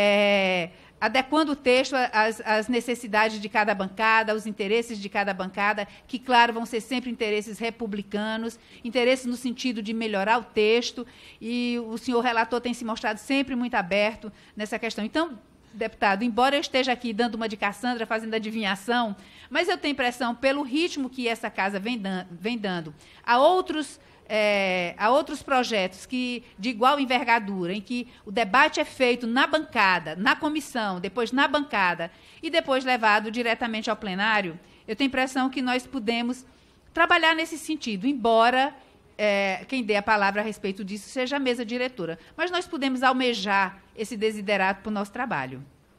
é, adequando o texto às, às necessidades de cada bancada, aos interesses de cada bancada, que, claro, vão ser sempre interesses republicanos, interesses no sentido de melhorar o texto, e o senhor relator tem se mostrado sempre muito aberto nessa questão. Então, deputado, embora eu esteja aqui dando uma de Cassandra, fazendo adivinhação, mas eu tenho impressão, pelo ritmo que essa casa vem, dan- vem dando a outros... É, a outros projetos que, de igual envergadura, em que o debate é feito na bancada, na comissão, depois na bancada e depois levado diretamente ao plenário, eu tenho a impressão que nós podemos trabalhar nesse sentido, embora é, quem dê a palavra a respeito disso seja a mesa diretora. Mas nós podemos almejar esse desiderato para o nosso trabalho.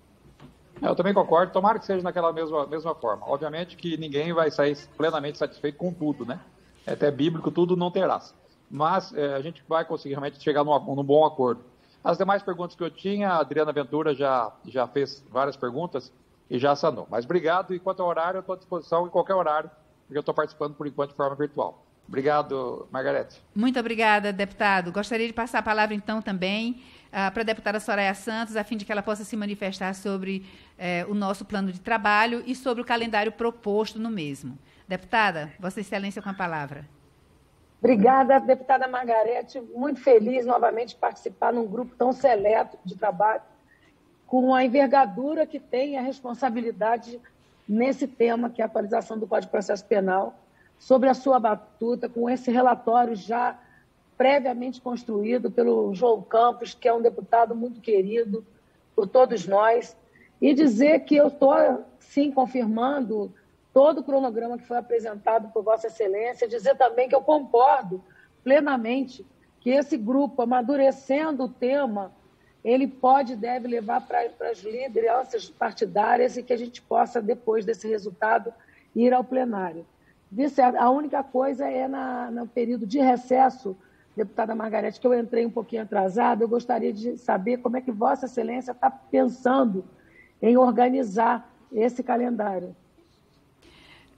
Eu também concordo, tomara que seja naquela mesma, mesma forma. Obviamente que ninguém vai sair plenamente satisfeito com tudo, né? É até bíblico, tudo não terás. Mas é, a gente vai conseguir realmente chegar num, num bom acordo. As demais perguntas que eu tinha, a Adriana Ventura já, já fez várias perguntas e já sanou. Mas obrigado, e quanto ao horário, eu estou à disposição em qualquer horário, porque eu estou participando, por enquanto, de forma virtual. Obrigado, Margarete. Muito obrigada, deputado. Gostaria de passar a palavra, então, também uh, para a deputada Soraya Santos, a fim de que ela possa se manifestar sobre uh, o nosso plano de trabalho e sobre o calendário proposto no mesmo. Deputada, Vossa Excelência com a palavra. Obrigada, deputada Margarete. Muito feliz novamente de participar num grupo tão seleto de trabalho, com a envergadura que tem a responsabilidade nesse tema, que é a atualização do Código de Processo Penal, sobre a sua batuta, com esse relatório já previamente construído pelo João Campos, que é um deputado muito querido por todos nós, e dizer que eu estou, sim, confirmando todo o cronograma que foi apresentado por Vossa Excelência, dizer também que eu concordo plenamente que esse grupo, amadurecendo o tema, ele pode e deve levar para, para as lideranças partidárias e que a gente possa, depois desse resultado, ir ao plenário. De certo, a única coisa é na, no período de recesso, deputada Margarete, que eu entrei um pouquinho atrasada, eu gostaria de saber como é que Vossa Excelência está pensando em organizar esse calendário.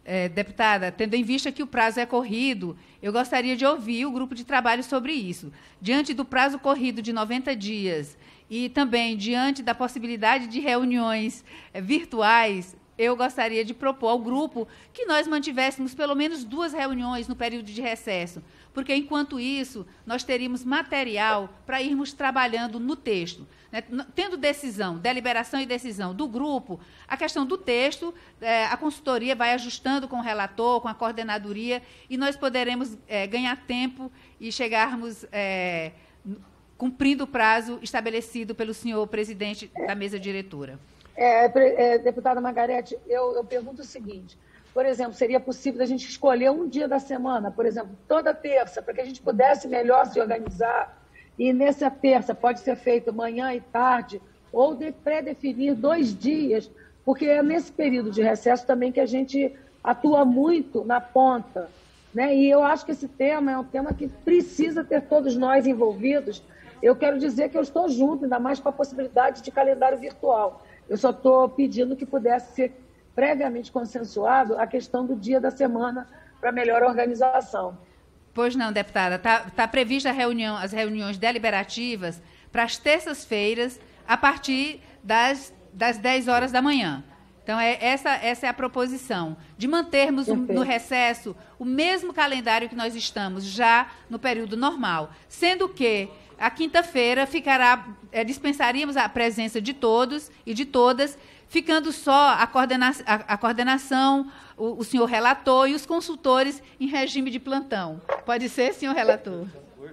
É, deputada, tendo em vista que o prazo é corrido, eu gostaria de ouvir o grupo de trabalho sobre isso. Diante do prazo corrido de noventa dias e também diante da possibilidade de reuniões é, virtuais, eu gostaria de propor ao grupo que nós mantivéssemos pelo menos duas reuniões no período de recesso, porque, enquanto isso, nós teríamos material para irmos trabalhando no texto. Né? Tendo decisão, deliberação e decisão do grupo, a questão do texto, é, a consultoria vai ajustando com o relator, com a coordenadoria, e nós poderemos é, ganhar tempo e chegarmos é, cumprindo o prazo estabelecido pelo senhor presidente da mesa diretora. É, é, deputada Margarete, eu, eu pergunto o seguinte, por exemplo, seria possível a gente escolher um dia da semana, por exemplo, toda terça, para que a gente pudesse melhor se organizar, e nessa terça pode ser feito manhã e tarde, ou de pré-definir dois dias, porque é nesse período de recesso também que a gente atua muito na ponta, né? E eu acho que esse tema é um tema que precisa ter todos nós envolvidos. Eu quero dizer que eu estou junto, ainda mais com a possibilidade de calendário virtual. Eu só estou pedindo que pudesse ser previamente consensuado a questão do dia da semana para melhor organização. Pois não, deputada. Está tá prevista a reunião, as reuniões deliberativas para as terças-feiras, a partir das, das dez horas da manhã. Então, é, essa, essa é a proposição, de mantermos o, no recesso o mesmo calendário que nós estamos já no período normal, sendo que a quinta-feira ficará, é, dispensaríamos a presença de todos e de todas, ficando só a, coordena a, a coordenação, o, o senhor relator e os consultores em regime de plantão. Pode ser, senhor relator?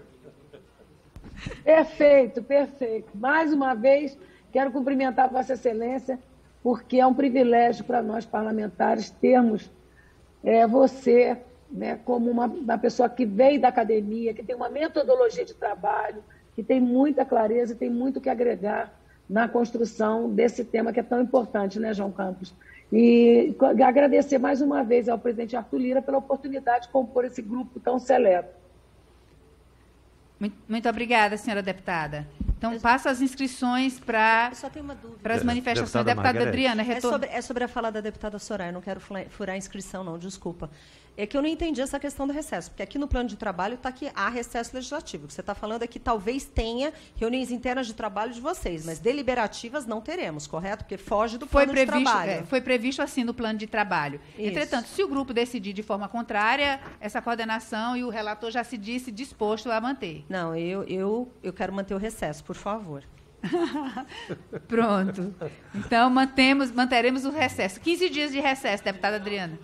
Perfeito, perfeito. Mais uma vez, quero cumprimentar a Vossa Excelência, porque é um privilégio para nós parlamentares termos é, você, né, como uma, uma pessoa que veio da academia, que tem uma metodologia de trabalho, que tem muita clareza e tem muito que agregar na construção desse tema que é tão importante, né, João Campos? E agradecer mais uma vez ao presidente Arthur Lira pela oportunidade de compor esse grupo tão seleto. Muito, muito obrigada, senhora deputada. Então, passo as inscrições para as manifestações. Deputada, deputada Adriana, retorno. É sobre, é sobre a fala da deputada Soraya, eu não quero furar a inscrição, não, desculpa. É que eu não entendi essa questão do recesso, porque aqui no plano de trabalho está que há recesso legislativo. O que você está falando é que talvez tenha reuniões internas de trabalho de vocês, mas deliberativas não teremos, correto? Porque foge do plano foi previsto, de trabalho. É, foi previsto assim no plano de trabalho. Isso. Entretanto, se o grupo decidir de forma contrária, essa coordenação e o relator já se disse disposto a manter. Não, eu, eu, eu quero manter o recesso, por favor. Pronto. Então, mantemos, manteremos o recesso. quinze dias de recesso, deputada Adriana.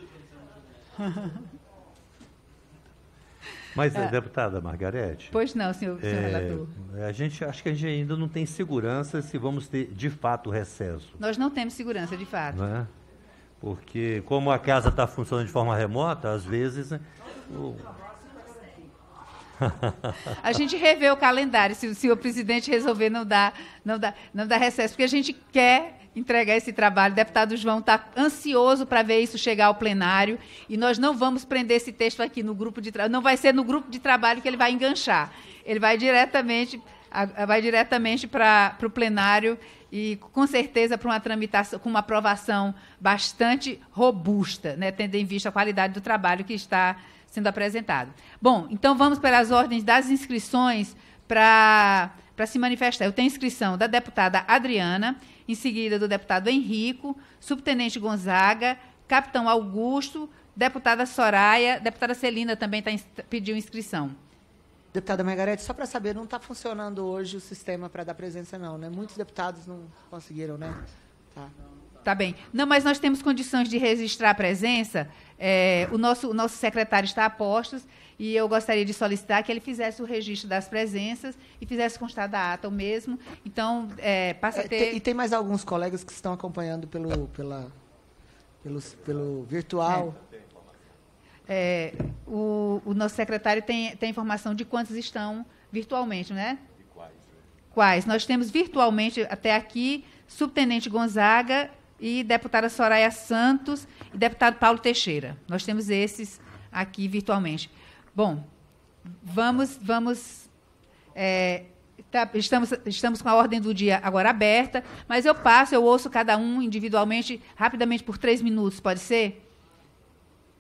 Mas, é. deputada Margarete... Pois não, senhor, senhor é, relator. A gente, acho que a gente ainda não tem segurança se vamos ter, de fato, recesso. Nós não temos segurança, de fato. Não é? Porque, como a casa está funcionando de forma remota, às vezes... Né, o... A gente revê o calendário, se, se o presidente resolver não dar, não, dar, não dar recesso, porque a gente quer entregar esse trabalho. O deputado João está ansioso para ver isso chegar ao plenário, e nós não vamos prender esse texto aqui no grupo de trabalho. Não vai ser no grupo de trabalho que ele vai enganchar. Ele vai diretamente, vai diretamente para o plenário e, com certeza, para uma tramitação, com uma aprovação bastante robusta, né, tendo em vista a qualidade do trabalho que está sendo apresentado. Bom, então vamos para as ordens das inscrições para para se manifestar. Eu tenho inscrição da deputada Adriana, em seguida do deputado Henrico, subtenente Gonzaga, capitão Augusto, deputada Soraya, deputada Celina também tá, pediu inscrição. Deputada Margarete, só para saber, não está funcionando hoje o sistema para dar presença, não, né? Muitos deputados não conseguiram, né? Tá. Tá bem. Não, mas nós temos condições de registrar a presença. É, o, nosso, o nosso secretário está a postos e eu gostaria de solicitar que ele fizesse o registro das presenças e fizesse constar da ata o mesmo. Então, é, passa a ter... É, tem, e tem mais alguns colegas que estão acompanhando pelo, pela, pelo, pelo virtual. É, é, o, o nosso secretário tem, tem informação de quantos estão virtualmente, né? E quais? Quais? Nós temos virtualmente, até aqui, subtenente Gonzaga e deputada Soraya Santos e deputado Paulo Teixeira. Nós temos esses aqui virtualmente. Bom, vamos... vamos é, tá, estamos, estamos com a ordem do dia agora aberta, mas eu passo, eu ouço cada um individualmente, rapidamente, por três minutos, pode ser?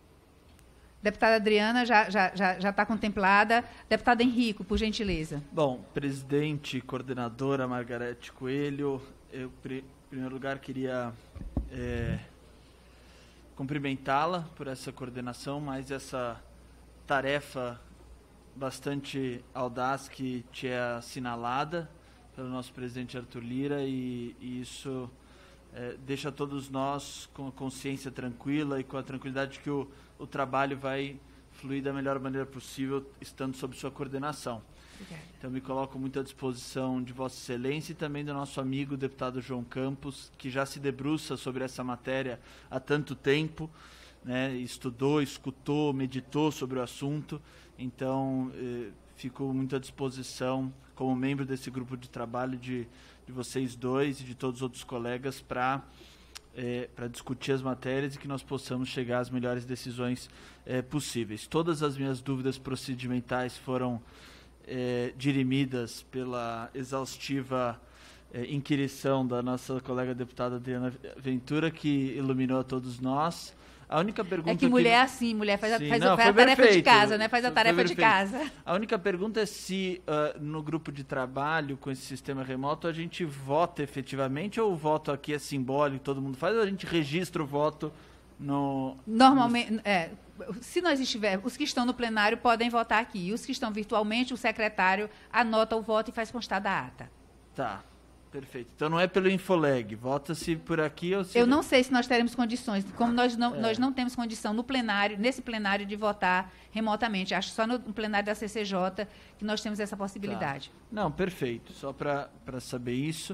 Deputada Adriana já já já já está contemplada. Deputado Henrico, por gentileza. Bom, presidente, coordenadora Margarete Coelho, eu, em primeiro lugar, queria é, cumprimentá-la por essa coordenação, mas essa tarefa bastante audaz que te é assinalada pelo nosso presidente Arthur Lira, e, e isso é, deixa todos nós com a consciência tranquila e com a tranquilidade de que o, o trabalho vai fluir da melhor maneira possível, estando sob sua coordenação. Obrigada. Então, me coloco muito à disposição de Vossa Excelência e também do nosso amigo deputado João Campos, que já se debruça sobre essa matéria há tanto tempo, né, estudou, escutou, meditou sobre o assunto. Então, eh, fico muito à disposição, como membro desse grupo de trabalho, de, de vocês dois e de todos os outros colegas, para é, para discutir as matérias e que nós possamos chegar às melhores decisões é, possíveis. Todas as minhas dúvidas procedimentais foram é, dirimidas pela exaustiva é, inquirição da nossa colega deputada Adriana Ventura, que iluminou a todos nós. A única pergunta é que mulher que... é assim, mulher faz, Sim, a, faz, não, faz a tarefa perfeito. de casa, né? Faz a Foi tarefa de perfeito. casa. A única pergunta é se uh, no grupo de trabalho com esse sistema remoto a gente vota efetivamente, ou o voto aqui é simbólico, todo mundo faz, ou a gente registra o voto no... Normalmente, no... é, se nós estivermos, os que estão no plenário podem votar aqui, e os que estão virtualmente, o secretário anota o voto e faz constar da ata. Tá. Perfeito. Então não é pelo Infoleg, vota-se por aqui ou se... Eu não sei se nós teremos condições, como nós não, É. nós não temos condição no plenário, nesse plenário, de votar remotamente. Acho só no plenário da C C J que nós temos essa possibilidade. Tá. Não, perfeito. Só para para saber isso.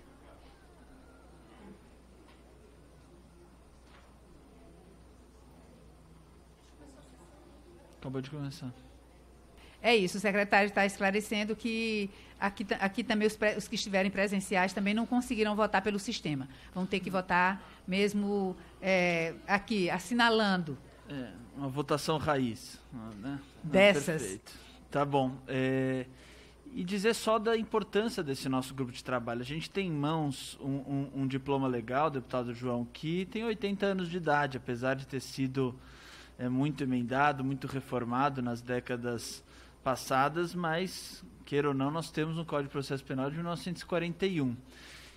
Acabou de começar. É isso, o secretário está esclarecendo que aqui, aqui também os, pre, os que estiverem presenciais também não conseguiram votar pelo sistema. Vão ter que votar mesmo é, aqui, assinalando. É, uma votação raiz. Né? Dessas. Ah, perfeito. Tá bom. É, e dizer só da importância desse nosso grupo de trabalho. A gente tem em mãos um, um, um diploma legal, deputado João, que tem oitenta anos de idade, apesar de ter sido é, muito emendado, muito reformado nas décadas passadas, mas, queira ou não, nós temos um Código de Processo Penal de mil novecentos e quarenta e um.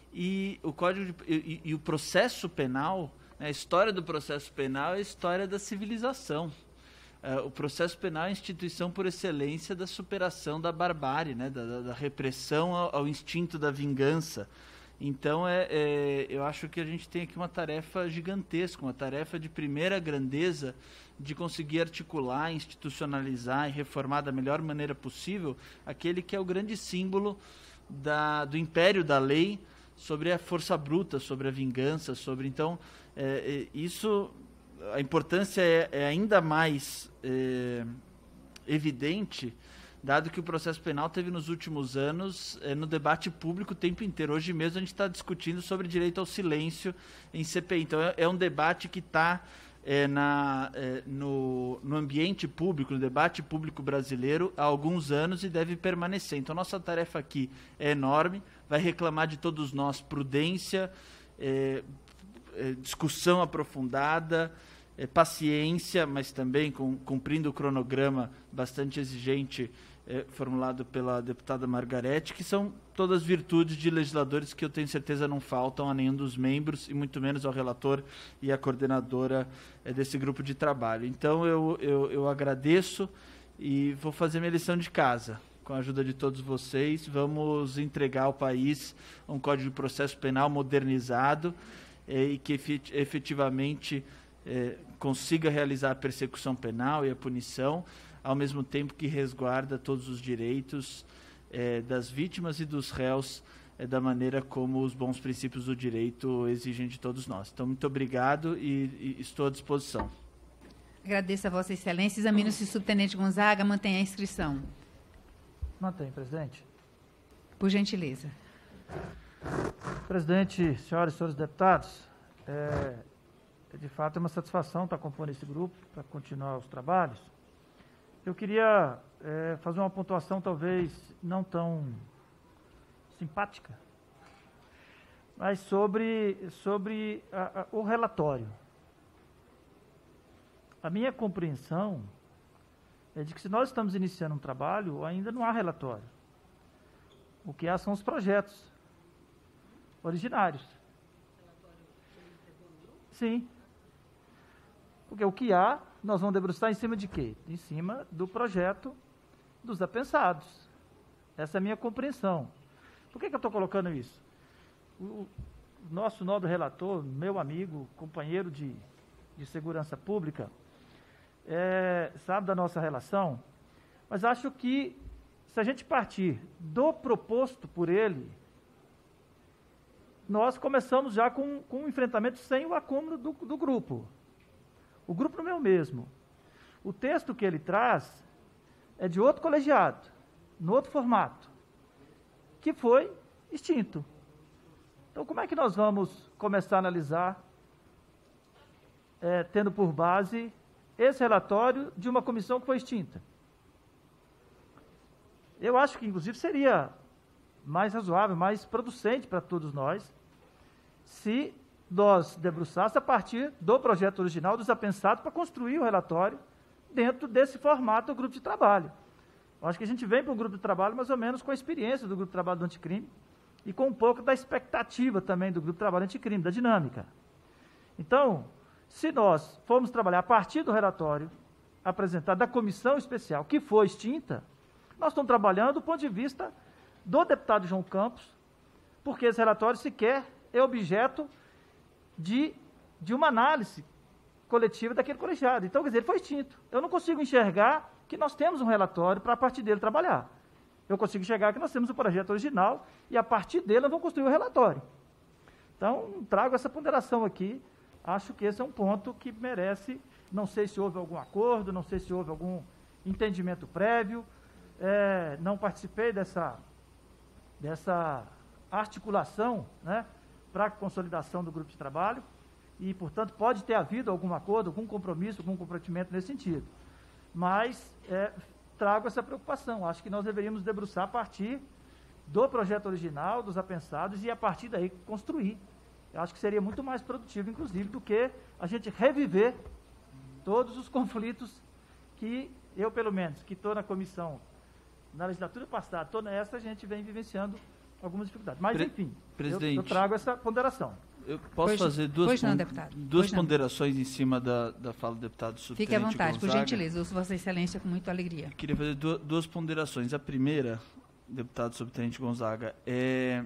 E o, código de, e, e o processo penal, né, a história do processo penal é a história da civilização. Uh, o processo penal é a instituição por excelência da superação da barbárie, né, da, da, da repressão ao, ao instinto da vingança. Então, é, é, eu acho que a gente tem aqui uma tarefa gigantesca, uma tarefa de primeira grandeza, de conseguir articular, institucionalizar e reformar da melhor maneira possível aquele que é o grande símbolo da, do império da lei sobre a força bruta, sobre a vingança, sobre... Então, é, é, isso, a importância é, é ainda mais é, evidente, dado que o processo penal teve nos últimos anos é, no debate público o tempo inteiro. Hoje mesmo a gente está discutindo sobre direito ao silêncio em C P I. Então, é, é um debate que está... É, na, é, no, no ambiente público, no debate público brasileiro há alguns anos e deve permanecer. Então, nossa tarefa aqui é enorme, vai reclamar de todos nós prudência, é, é, discussão aprofundada, é, paciência, mas também com, cumprindo o cronograma bastante exigente é, formulado pela deputada Margarete, que são todas virtudes de legisladores que eu tenho certeza não faltam a nenhum dos membros, e muito menos ao relator e à coordenadora é, desse grupo de trabalho. Então, eu, eu, eu agradeço e vou fazer minha lição de casa. Com a ajuda de todos vocês, vamos entregar ao país um Código de Processo Penal modernizado é, e que efetivamente é, consiga realizar a persecução penal e a punição, ao mesmo tempo que resguarda todos os direitos é, das vítimas e dos réus é, da maneira como os bons princípios do direito exigem de todos nós. Então, muito obrigado e, e estou à disposição. Agradeço a Vossa Excelência. Examino-se o subtenente Gonzaga, mantenha a inscrição. Mantém, presidente. Por gentileza. Presidente, senhoras e senhores deputados, é, de fato é uma satisfação estar compondo esse grupo para continuar os trabalhos. Eu queria é, fazer uma pontuação talvez não tão simpática, mas sobre, sobre a, a, o relatório. a minha compreensão é de que se nós estamos iniciando um trabalho, ainda não há relatório. O que há são os projetos originários. Sim. Porque o que há, nós vamos debruçar em cima de quê? Em cima do projeto dos apensados. Essa é a minha compreensão. Por que, que eu estou colocando isso? O nosso nobre relator, meu amigo, companheiro de, de segurança pública, é, sabe da nossa relação, mas acho que se a gente partir do proposto por ele, nós começamos já com, com um enfrentamento sem o acúmulo do, do grupo. O grupo não é o mesmo. O texto que ele traz é de outro colegiado, no outro formato, que foi extinto. Então, como é que nós vamos começar a analisar, é, tendo por base esse relatório de uma comissão que foi extinta? Eu acho que, inclusive, seria mais razoável, mais producente para todos nós, se nós debruçássemos a partir do projeto original dos apensados para construir o relatório dentro desse formato do grupo de trabalho. Eu acho que a gente vem para o grupo de trabalho mais ou menos com a experiência do grupo de trabalho do anticrime e com um pouco da expectativa também do grupo de trabalho anticrime, da dinâmica. Então, se nós formos trabalhar a partir do relatório apresentado da comissão especial, que foi extinta, nós estamos trabalhando do ponto de vista do deputado João Campos, porque esse relatório sequer é objeto de, de uma análise coletiva daquele colegiado. Então, quer dizer, ele foi extinto. Eu não consigo enxergar que nós temos um relatório para a partir dele trabalhar. Eu consigo enxergar que nós temos o projeto original e a partir dele eu vou construir o relatório. Então, trago essa ponderação aqui. Acho que esse é um ponto que merece, não sei se houve algum acordo, não sei se houve algum entendimento prévio, é, não participei dessa, dessa articulação, né, para a consolidação do grupo de trabalho e, portanto, pode ter havido algum acordo, algum compromisso, algum comprometimento nesse sentido. Mas é, trago essa preocupação. Acho que nós deveríamos debruçar a partir do projeto original, dos apensados, e a partir daí construir. Eu acho que seria muito mais produtivo, inclusive, do que a gente reviver todos os conflitos que eu, pelo menos, que estou na comissão, na legislatura passada, estou nessa, a gente vem vivenciando algumas dificuldades. Mas, Pre enfim, Presidente, eu, eu trago essa ponderação. Eu posso pois, fazer duas, pois não, pon duas não. ponderações em cima da, da fala do deputado subtenente Fique à vontade, Gonzaga. por gentileza, ouço Vossa Excelência com muita alegria. Eu queria fazer duas, duas ponderações. A primeira, deputado subtenente Gonzaga, é,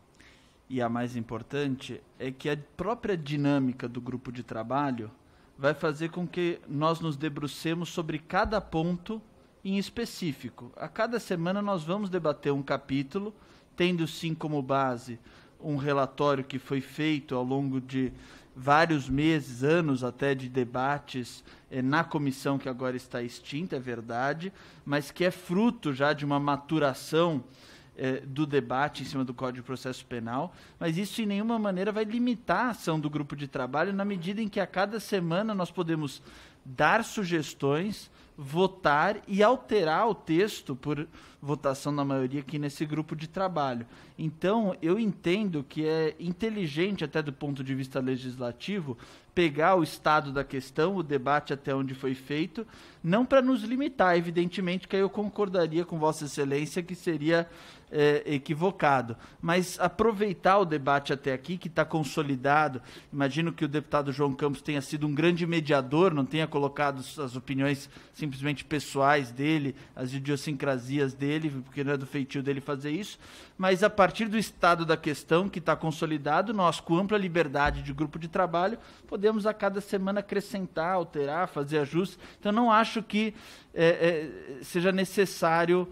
e a mais importante, é que a própria dinâmica do grupo de trabalho vai fazer com que nós nos debrucemos sobre cada ponto em específico. A cada semana nós vamos debater um capítulo, tendo sim como base um relatório que foi feito ao longo de vários meses, anos até, de debates eh, na comissão que agora está extinta, é verdade, mas que é fruto já de uma maturação eh, do debate em cima do Código de Processo Penal, mas isso em nenhuma maneira vai limitar a ação do grupo de trabalho, na medida em que a cada semana nós podemos dar sugestões, votar e alterar o texto por votação da maioria aqui nesse grupo de trabalho. Então, eu entendo que é inteligente, até do ponto de vista legislativo, pegar o estado da questão, o debate até onde foi feito, não para nos limitar, evidentemente, que aí eu concordaria com Vossa Excelência que seria é, equivocado, mas aproveitar o debate até aqui, que está consolidado. Imagino que o deputado João Campos tenha sido um grande mediador, não tenha colocado as opiniões simplesmente pessoais dele, as idiosincrasias dele, porque não é do feitio dele fazer isso, mas a partir do estado da questão, que está consolidado, nós, com ampla liberdade de grupo de trabalho, podemos a cada semana acrescentar, alterar, fazer ajustes. Então, não acho que é, é, seja necessário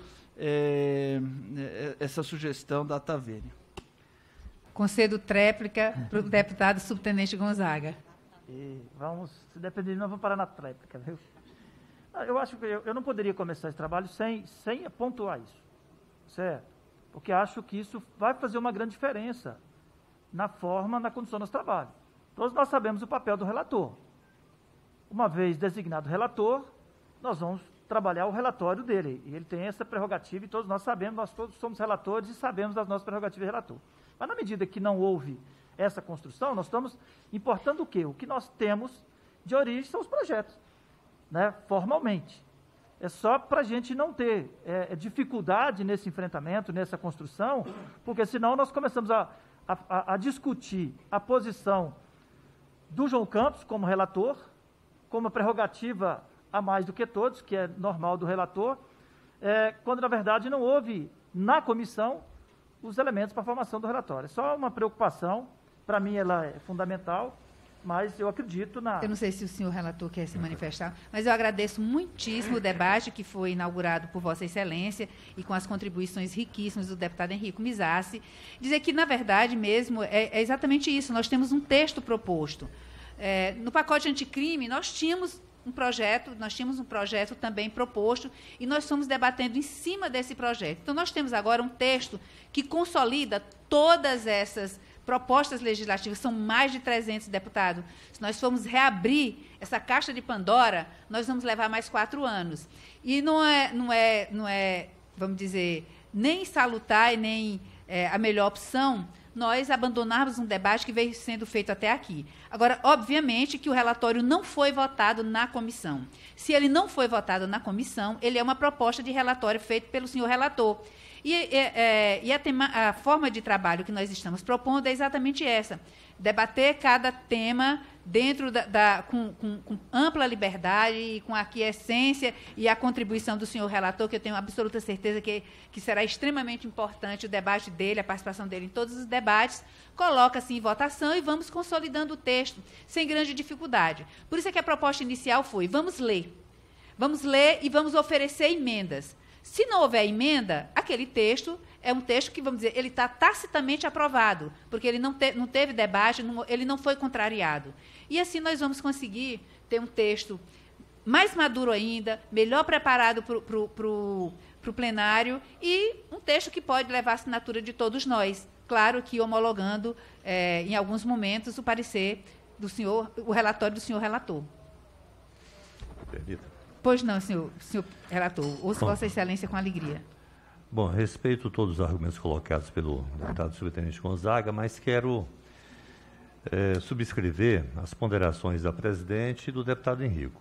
é, é, essa sugestão da Taveira. Concedo tréplica para o deputado subtenente Gonzaga. E vamos, se depender de nós, vamos parar na tréplica, viu? Eu acho que eu, eu não poderia começar esse trabalho sem, sem pontuar isso, certo? Porque acho que isso vai fazer uma grande diferença na forma, na condução do nosso trabalho. Todos nós sabemos o papel do relator. Uma vez designado relator, nós vamos trabalhar o relatório dele. E ele tem essa prerrogativa e todos nós sabemos, nós todos somos relatores e sabemos das nossas prerrogativas de relator. Mas na medida que não houve essa construção, nós estamos importando o quê? O que nós temos de origem são os projetos. né, formalmente. É só para a gente não ter é, dificuldade nesse enfrentamento, nessa construção, porque senão nós começamos a, a, a discutir a posição do João Campos como relator, como prerrogativa a mais do que todos, que é normal do relator, é, quando na verdade não houve na comissão os elementos para a formação do relatório. É só uma preocupação, para mim ela é fundamental, mas eu acredito na... Eu não sei se o senhor relator quer se manifestar, mas eu agradeço muitíssimo o debate que foi inaugurado por Vossa Excelência e com as contribuições riquíssimas do deputado Henrico Mizassi. Dizer que, na verdade mesmo, é, é exatamente isso. Nós temos um texto proposto. É, no pacote anticrime, nós tínhamos um projeto, nós tínhamos um projeto também proposto e nós estamos debatendo em cima desse projeto. Então, nós temos agora um texto que consolida todas essas propostas legislativas, são mais de trezentos, deputados. Se nós formos reabrir essa caixa de Pandora, nós vamos levar mais quatro anos. E não é, não é, não é vamos dizer, nem salutar e nem é, a melhor opção nós abandonarmos um debate que veio sendo feito até aqui. Agora, obviamente que o relatório não foi votado na comissão. Se ele não foi votado na comissão, ele é uma proposta de relatório feito pelo senhor relator. E, é, e a, tema, a forma de trabalho que nós estamos propondo é exatamente essa, debater cada tema dentro da, da com, com, com ampla liberdade e com a aquiescência e a contribuição do senhor relator, que eu tenho absoluta certeza que, que será extremamente importante o debate dele, a participação dele em todos os debates, coloca-se em votação e vamos consolidando o texto, sem grande dificuldade. Por isso é que a proposta inicial foi, vamos ler, vamos ler e vamos oferecer emendas. Se não houver emenda, aquele texto é um texto que, vamos dizer, ele está tacitamente aprovado, porque ele não, te, não teve debate, não, ele não foi contrariado. E assim nós vamos conseguir ter um texto mais maduro ainda, melhor preparado para o plenário e um texto que pode levar a assinatura de todos nós. Claro que homologando, é, em alguns momentos, o parecer do senhor, o relatório do senhor relator. Permita. Pois não, senhor, senhor relator. Ouço Bom, Vossa Excelência com alegria. Bom, respeito todos os argumentos colocados pelo deputado subtenente Gonzaga, mas quero é, subscrever as ponderações da presidente e do deputado Henrico.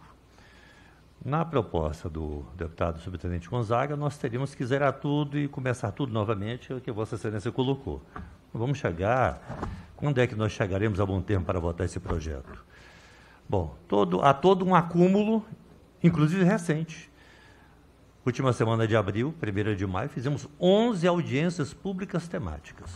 Na proposta do deputado subtenente Gonzaga, nós teríamos que zerar tudo e começar tudo novamente, é o que Vossa Excelência colocou. Vamos chegar... Quando é que nós chegaremos a bom termo para votar esse projeto? Bom, todo, há todo um acúmulo, inclusive recente. Última semana de abril, primeira de maio, fizemos onze audiências públicas temáticas.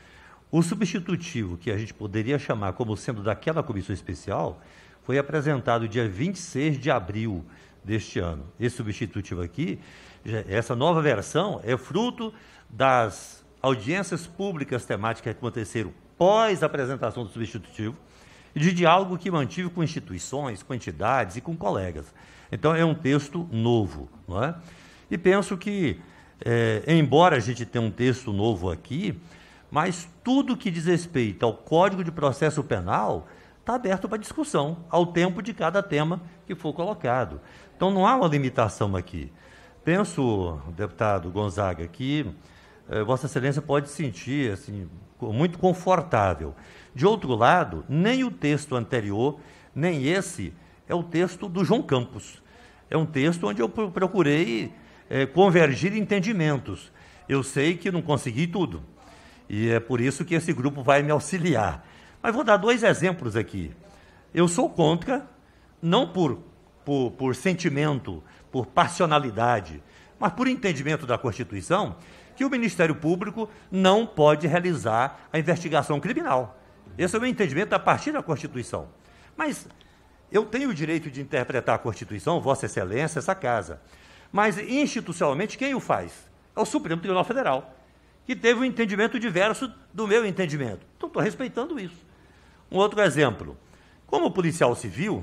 O substitutivo, que a gente poderia chamar como sendo daquela comissão especial, foi apresentado dia vinte e seis de abril deste ano. Esse substitutivo aqui, essa nova versão, é fruto das audiências públicas temáticas que aconteceram pós a apresentação do substitutivo e de diálogo que mantive com instituições, com entidades e com colegas. Então, é um texto novo, não é? E penso que, é, embora a gente tenha um texto novo aqui, mas tudo que diz respeito ao Código de Processo Penal está aberto para discussão, ao tempo de cada tema que for colocado. Então, não há uma limitação aqui. Penso, deputado Gonzaga, que é, Vossa Excelência pode sentir assim, muito confortável. De outro lado, nem o texto anterior, nem esse, é o texto do João Campos. É um texto onde eu procurei é, convergir entendimentos. Eu sei que não consegui tudo, e é por isso que esse grupo vai me auxiliar. Mas vou dar dois exemplos aqui. Eu sou contra, não por, por, por sentimento, por passionalidade, mas por entendimento da Constituição, que o Ministério Público não pode realizar a investigação criminal. Esse é o meu entendimento a partir da Constituição. Mas eu tenho o direito de interpretar a Constituição, Vossa Excelência, essa casa. Mas, institucionalmente, quem o faz? É o Supremo Tribunal Federal, que teve um entendimento diverso do meu entendimento. Então, estou respeitando isso. Um outro exemplo. Como policial civil,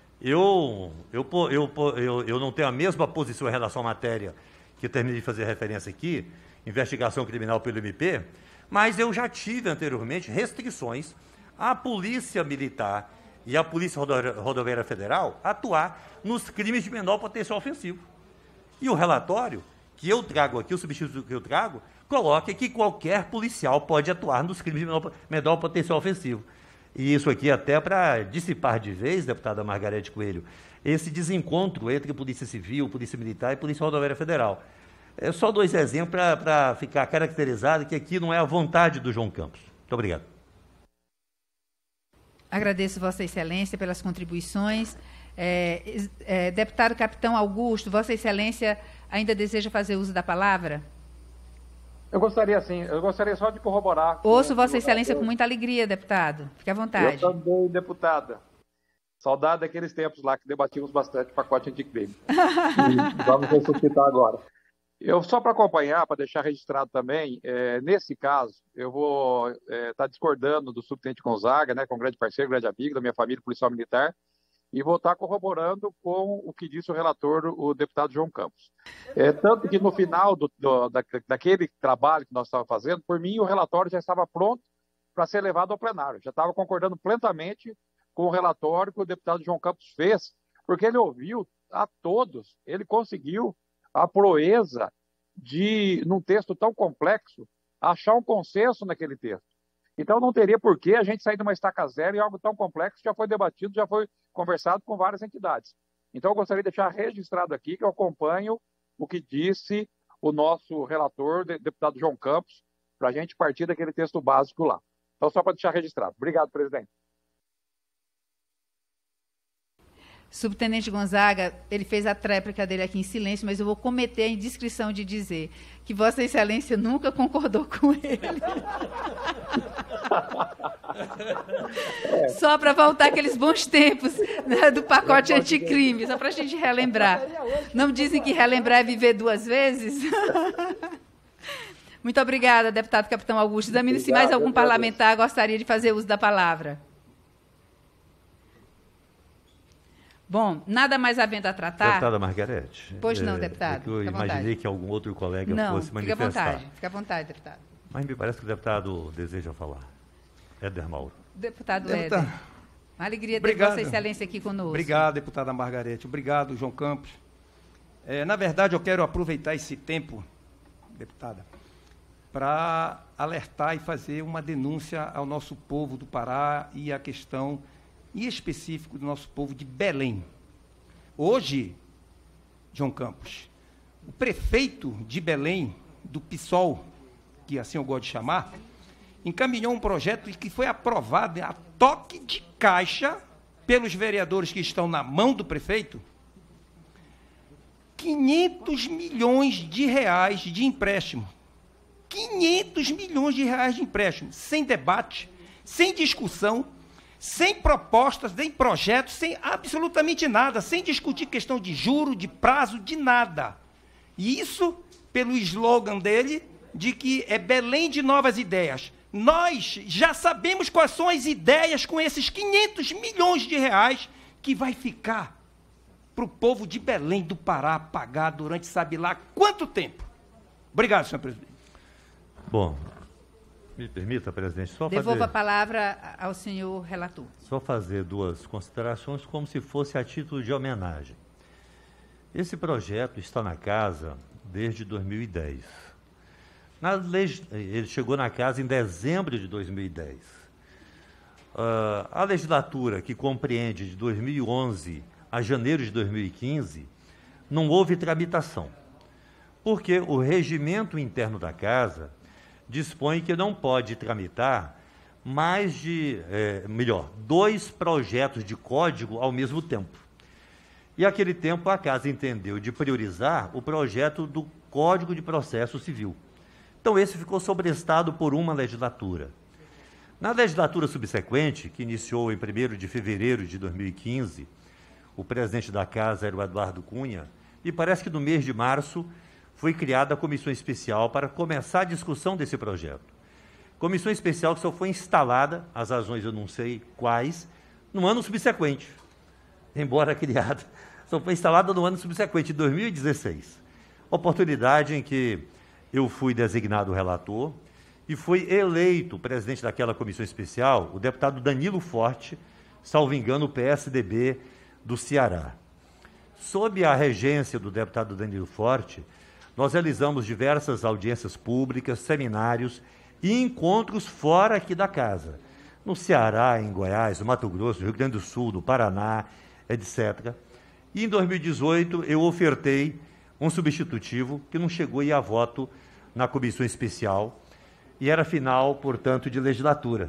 eu, eu, eu, eu, eu não tenho a mesma posição em relação à matéria que eu terminei de fazer referência aqui, investigação criminal pelo M P, mas eu já tive anteriormente restrições à Polícia Militar e à Polícia Rodoviária Federal atuar nos crimes de menor potencial ofensivo. E o relatório que eu trago aqui, o substituto que eu trago, coloca que qualquer policial pode atuar nos crimes de menor, menor potencial ofensivo. E isso aqui até para dissipar de vez, deputada Margarete Coelho, esse desencontro entre Polícia Civil, Polícia Militar e Polícia Rodoviária Federal. É só dois exemplos para ficar caracterizado que aqui não é a vontade do João Campos. Muito obrigado. Agradeço Vossa Excelência pelas contribuições. É, é, deputado Capitão Augusto, Vossa Excelência ainda deseja fazer uso da palavra? Eu gostaria, sim. Eu gostaria só de corroborar. Ouço Vossa Excelência com muita alegria, deputado. Fique à vontade. Eu também, deputada. Saudade daqueles tempos lá que debatíamos bastante pacote anticrime. Vamos ressuscitar agora. Eu, só para acompanhar, para deixar registrado também, é, nesse caso, eu vou estar é, tá discordando do subtenente Gonzaga, né, com um grande parceiro, grande amigo da minha família policial militar, e vou estar tá corroborando com o que disse o relator, o deputado João Campos. É, tanto que no final do, do, da, daquele trabalho que nós estávamos fazendo, por mim, o relatório já estava pronto para ser levado ao plenário. Já estava concordando plenamente com o relatório que o deputado João Campos fez, porque ele ouviu a todos, ele conseguiu a proeza de, num texto tão complexo, achar um consenso naquele texto. Então, não teria por que a gente sair de uma estaca zero e algo tão complexo já foi debatido, já foi conversado com várias entidades. Então, eu gostaria de deixar registrado aqui que eu acompanho o que disse o nosso relator, deputado João Campos, para a gente partir daquele texto básico lá. Então, só para deixar registrado. Obrigado, presidente. Subtenente Gonzaga, ele fez a tréplica dele aqui em silêncio, mas eu vou cometer a indiscrição de dizer que Vossa Excelência nunca concordou com ele. É. Só para voltar aqueles bons tempos, né, do pacote anticrime, só para a gente relembrar. Não dizem que relembrar é viver duas vezes? Muito obrigada, deputado Capitão Augusto. Examine se mais algum parlamentar gostaria de fazer uso da palavra. Bom, nada mais havendo a tratar... Deputada Margarete. Pois não, é, deputado. É que eu imaginei que algum outro colega não, fosse manifestar. Fica à vontade, fica à vontade, deputado. Mas me parece que o deputado deseja falar. Éder Mauro. Deputado Deputado. Éder. Uma alegria ter Obrigado. Vossa Excelência aqui conosco. Obrigado, deputada Margarete. Obrigado, João Campos. É, na verdade, eu quero aproveitar esse tempo, deputada, para alertar e fazer uma denúncia ao nosso povo do Pará e a questão... em específico do nosso povo de Belém. Hoje, João Campos, o prefeito de Belém, do PSOL, que assim eu gosto de chamar, encaminhou um projeto que foi aprovado a toque de caixa pelos vereadores que estão na mão do prefeito, quinhentos milhões de reais de empréstimo. quinhentos milhões de reais de empréstimo, sem debate, sem discussão, sem propostas, sem projetos, sem absolutamente nada, sem discutir questão de juro, de prazo, de nada. E isso pelo slogan dele, de que é Belém de novas ideias. Nós já sabemos quais são as ideias com esses quinhentos milhões de reais que vai ficar para o povo de Belém do Pará pagar durante sabe lá quanto tempo. Obrigado, senhor presidente. Bom... Me permita, presidente, só Devolvo fazer... a palavra ao senhor relator. Só fazer duas considerações como se fosse a título de homenagem. Esse projeto está na casa desde dois mil e dez. Na leg... Ele chegou na casa em dezembro de dois mil e dez. Uh, a legislatura, que compreende de dois mil e onze a janeiro de dois mil e quinze, não houve tramitação, porque o regimento interno da casa dispõe que não pode tramitar mais de, é, melhor, dois projetos de código ao mesmo tempo. E, naquele tempo, a Casa entendeu de priorizar o projeto do Código de Processo Civil. Então, esse ficou sobrestado por uma legislatura. Na legislatura subsequente, que iniciou em primeiro de fevereiro de dois mil e quinze, o presidente da Casa era o Eduardo Cunha, e parece que no mês de março foi criada a comissão especial para começar a discussão desse projeto. Comissão especial que só foi instalada, as razões eu não sei quais, no ano subsequente, embora criada, só foi instalada no ano subsequente, em dois mil e dezesseis. Oportunidade em que eu fui designado relator e foi eleito presidente daquela comissão especial o deputado Danilo Forte, salvo engano, o P S D B do Ceará. Sob a regência do deputado Danilo Forte, nós realizamos diversas audiências públicas, seminários e encontros fora aqui da casa, no Ceará, em Goiás, no Mato Grosso, no Rio Grande do Sul, no Paraná, etcétera. E em dois mil e dezoito eu ofertei um substitutivo que não chegou a ir a voto na comissão especial e era final, portanto, de legislatura.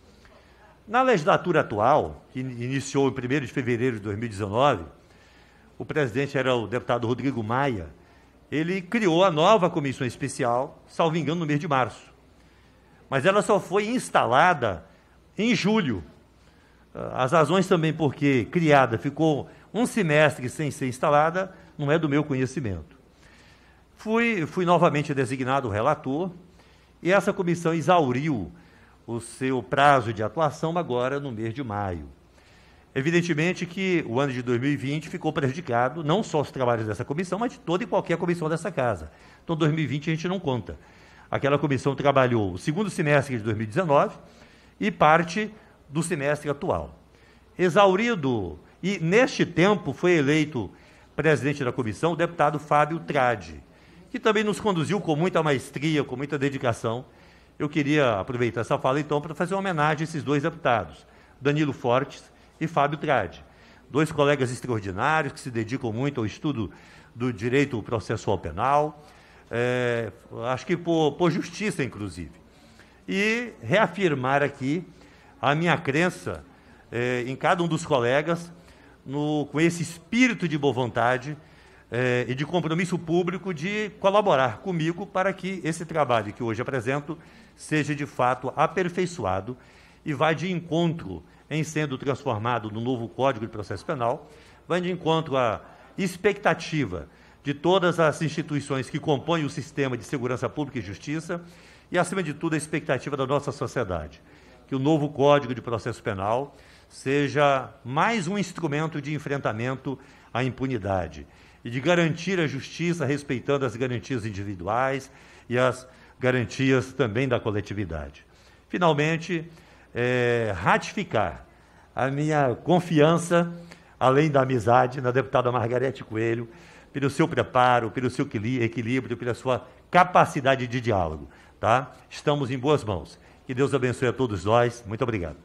Na legislatura atual, que iniciou em primeiro de fevereiro de dois mil e dezenove, o presidente era o deputado Rodrigo Maia, ele criou a nova comissão especial, salvo engano, no mês de março. Mas ela só foi instalada em julho. As razões também porque criada ficou um semestre sem ser instalada, não é do meu conhecimento. Fui, fui novamente designado relator e essa comissão exauriu o seu prazo de atuação agora no mês de maio. Evidentemente que o ano de dois mil e vinte ficou prejudicado, não só os trabalhos dessa comissão, mas de toda e qualquer comissão dessa casa. Então, dois mil e vinte a gente não conta. Aquela comissão trabalhou o segundo semestre de dois mil e dezenove e parte do semestre atual. Exaurido, e neste tempo foi eleito presidente da comissão o deputado Fábio Tradi, que também nos conduziu com muita maestria, com muita dedicação. Eu queria aproveitar essa fala, então, para fazer uma homenagem a esses dois deputados, Danilo Fortes e Fábio Tradi, dois colegas extraordinários que se dedicam muito ao estudo do direito processual penal, é, acho que por, por justiça, inclusive. E reafirmar aqui a minha crença é, em cada um dos colegas, no, com esse espírito de boa vontade é, e de compromisso público de colaborar comigo para que esse trabalho que hoje apresento seja, de fato, aperfeiçoado e vá de encontro em sendo transformado no novo Código de Processo Penal, vai de encontro à expectativa de todas as instituições que compõem o sistema de segurança pública e justiça e, acima de tudo, a expectativa da nossa sociedade, que o novo Código de Processo Penal seja mais um instrumento de enfrentamento à impunidade e de garantir a justiça respeitando as garantias individuais e as garantias também da coletividade. Finalmente, é, ratificar a minha confiança, além da amizade, na deputada Margarete Coelho, pelo seu preparo, pelo seu equilíbrio, pela sua capacidade de diálogo. Tá? Estamos em boas mãos. Que Deus abençoe a todos nós. Muito obrigado.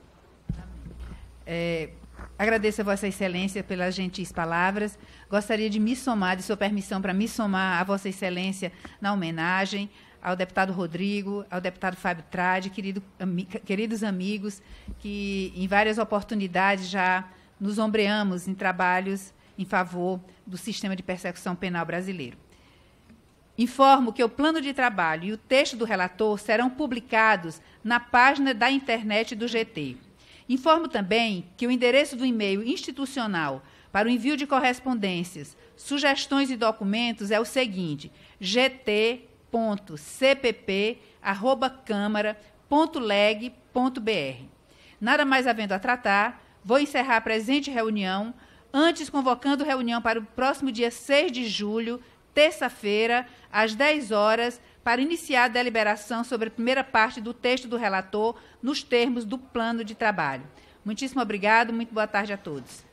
É, agradeço a Vossa Excelência pelas gentis palavras. Gostaria de me somar, de sua permissão, para me somar a Vossa Excelência na homenagem ao deputado Rodrigo, ao deputado Fábio Tradi, querido, ami, queridos amigos, que em várias oportunidades já nos ombreamos em trabalhos em favor do sistema de persecução penal brasileiro. Informo que o plano de trabalho e o texto do relator serão publicados na página da internet do G T. Informo também que o endereço do e-mail institucional para o envio de correspondências, sugestões e documentos é o seguinte: g t ponto c p p arroba câmara ponto leg ponto b r. Nada mais havendo a tratar, vou encerrar a presente reunião, antes convocando reunião para o próximo dia seis de julho, terça-feira, às dez horas, para iniciar a deliberação sobre a primeira parte do texto do relator nos termos do plano de trabalho. Muitíssimo obrigado, muito boa tarde a todos.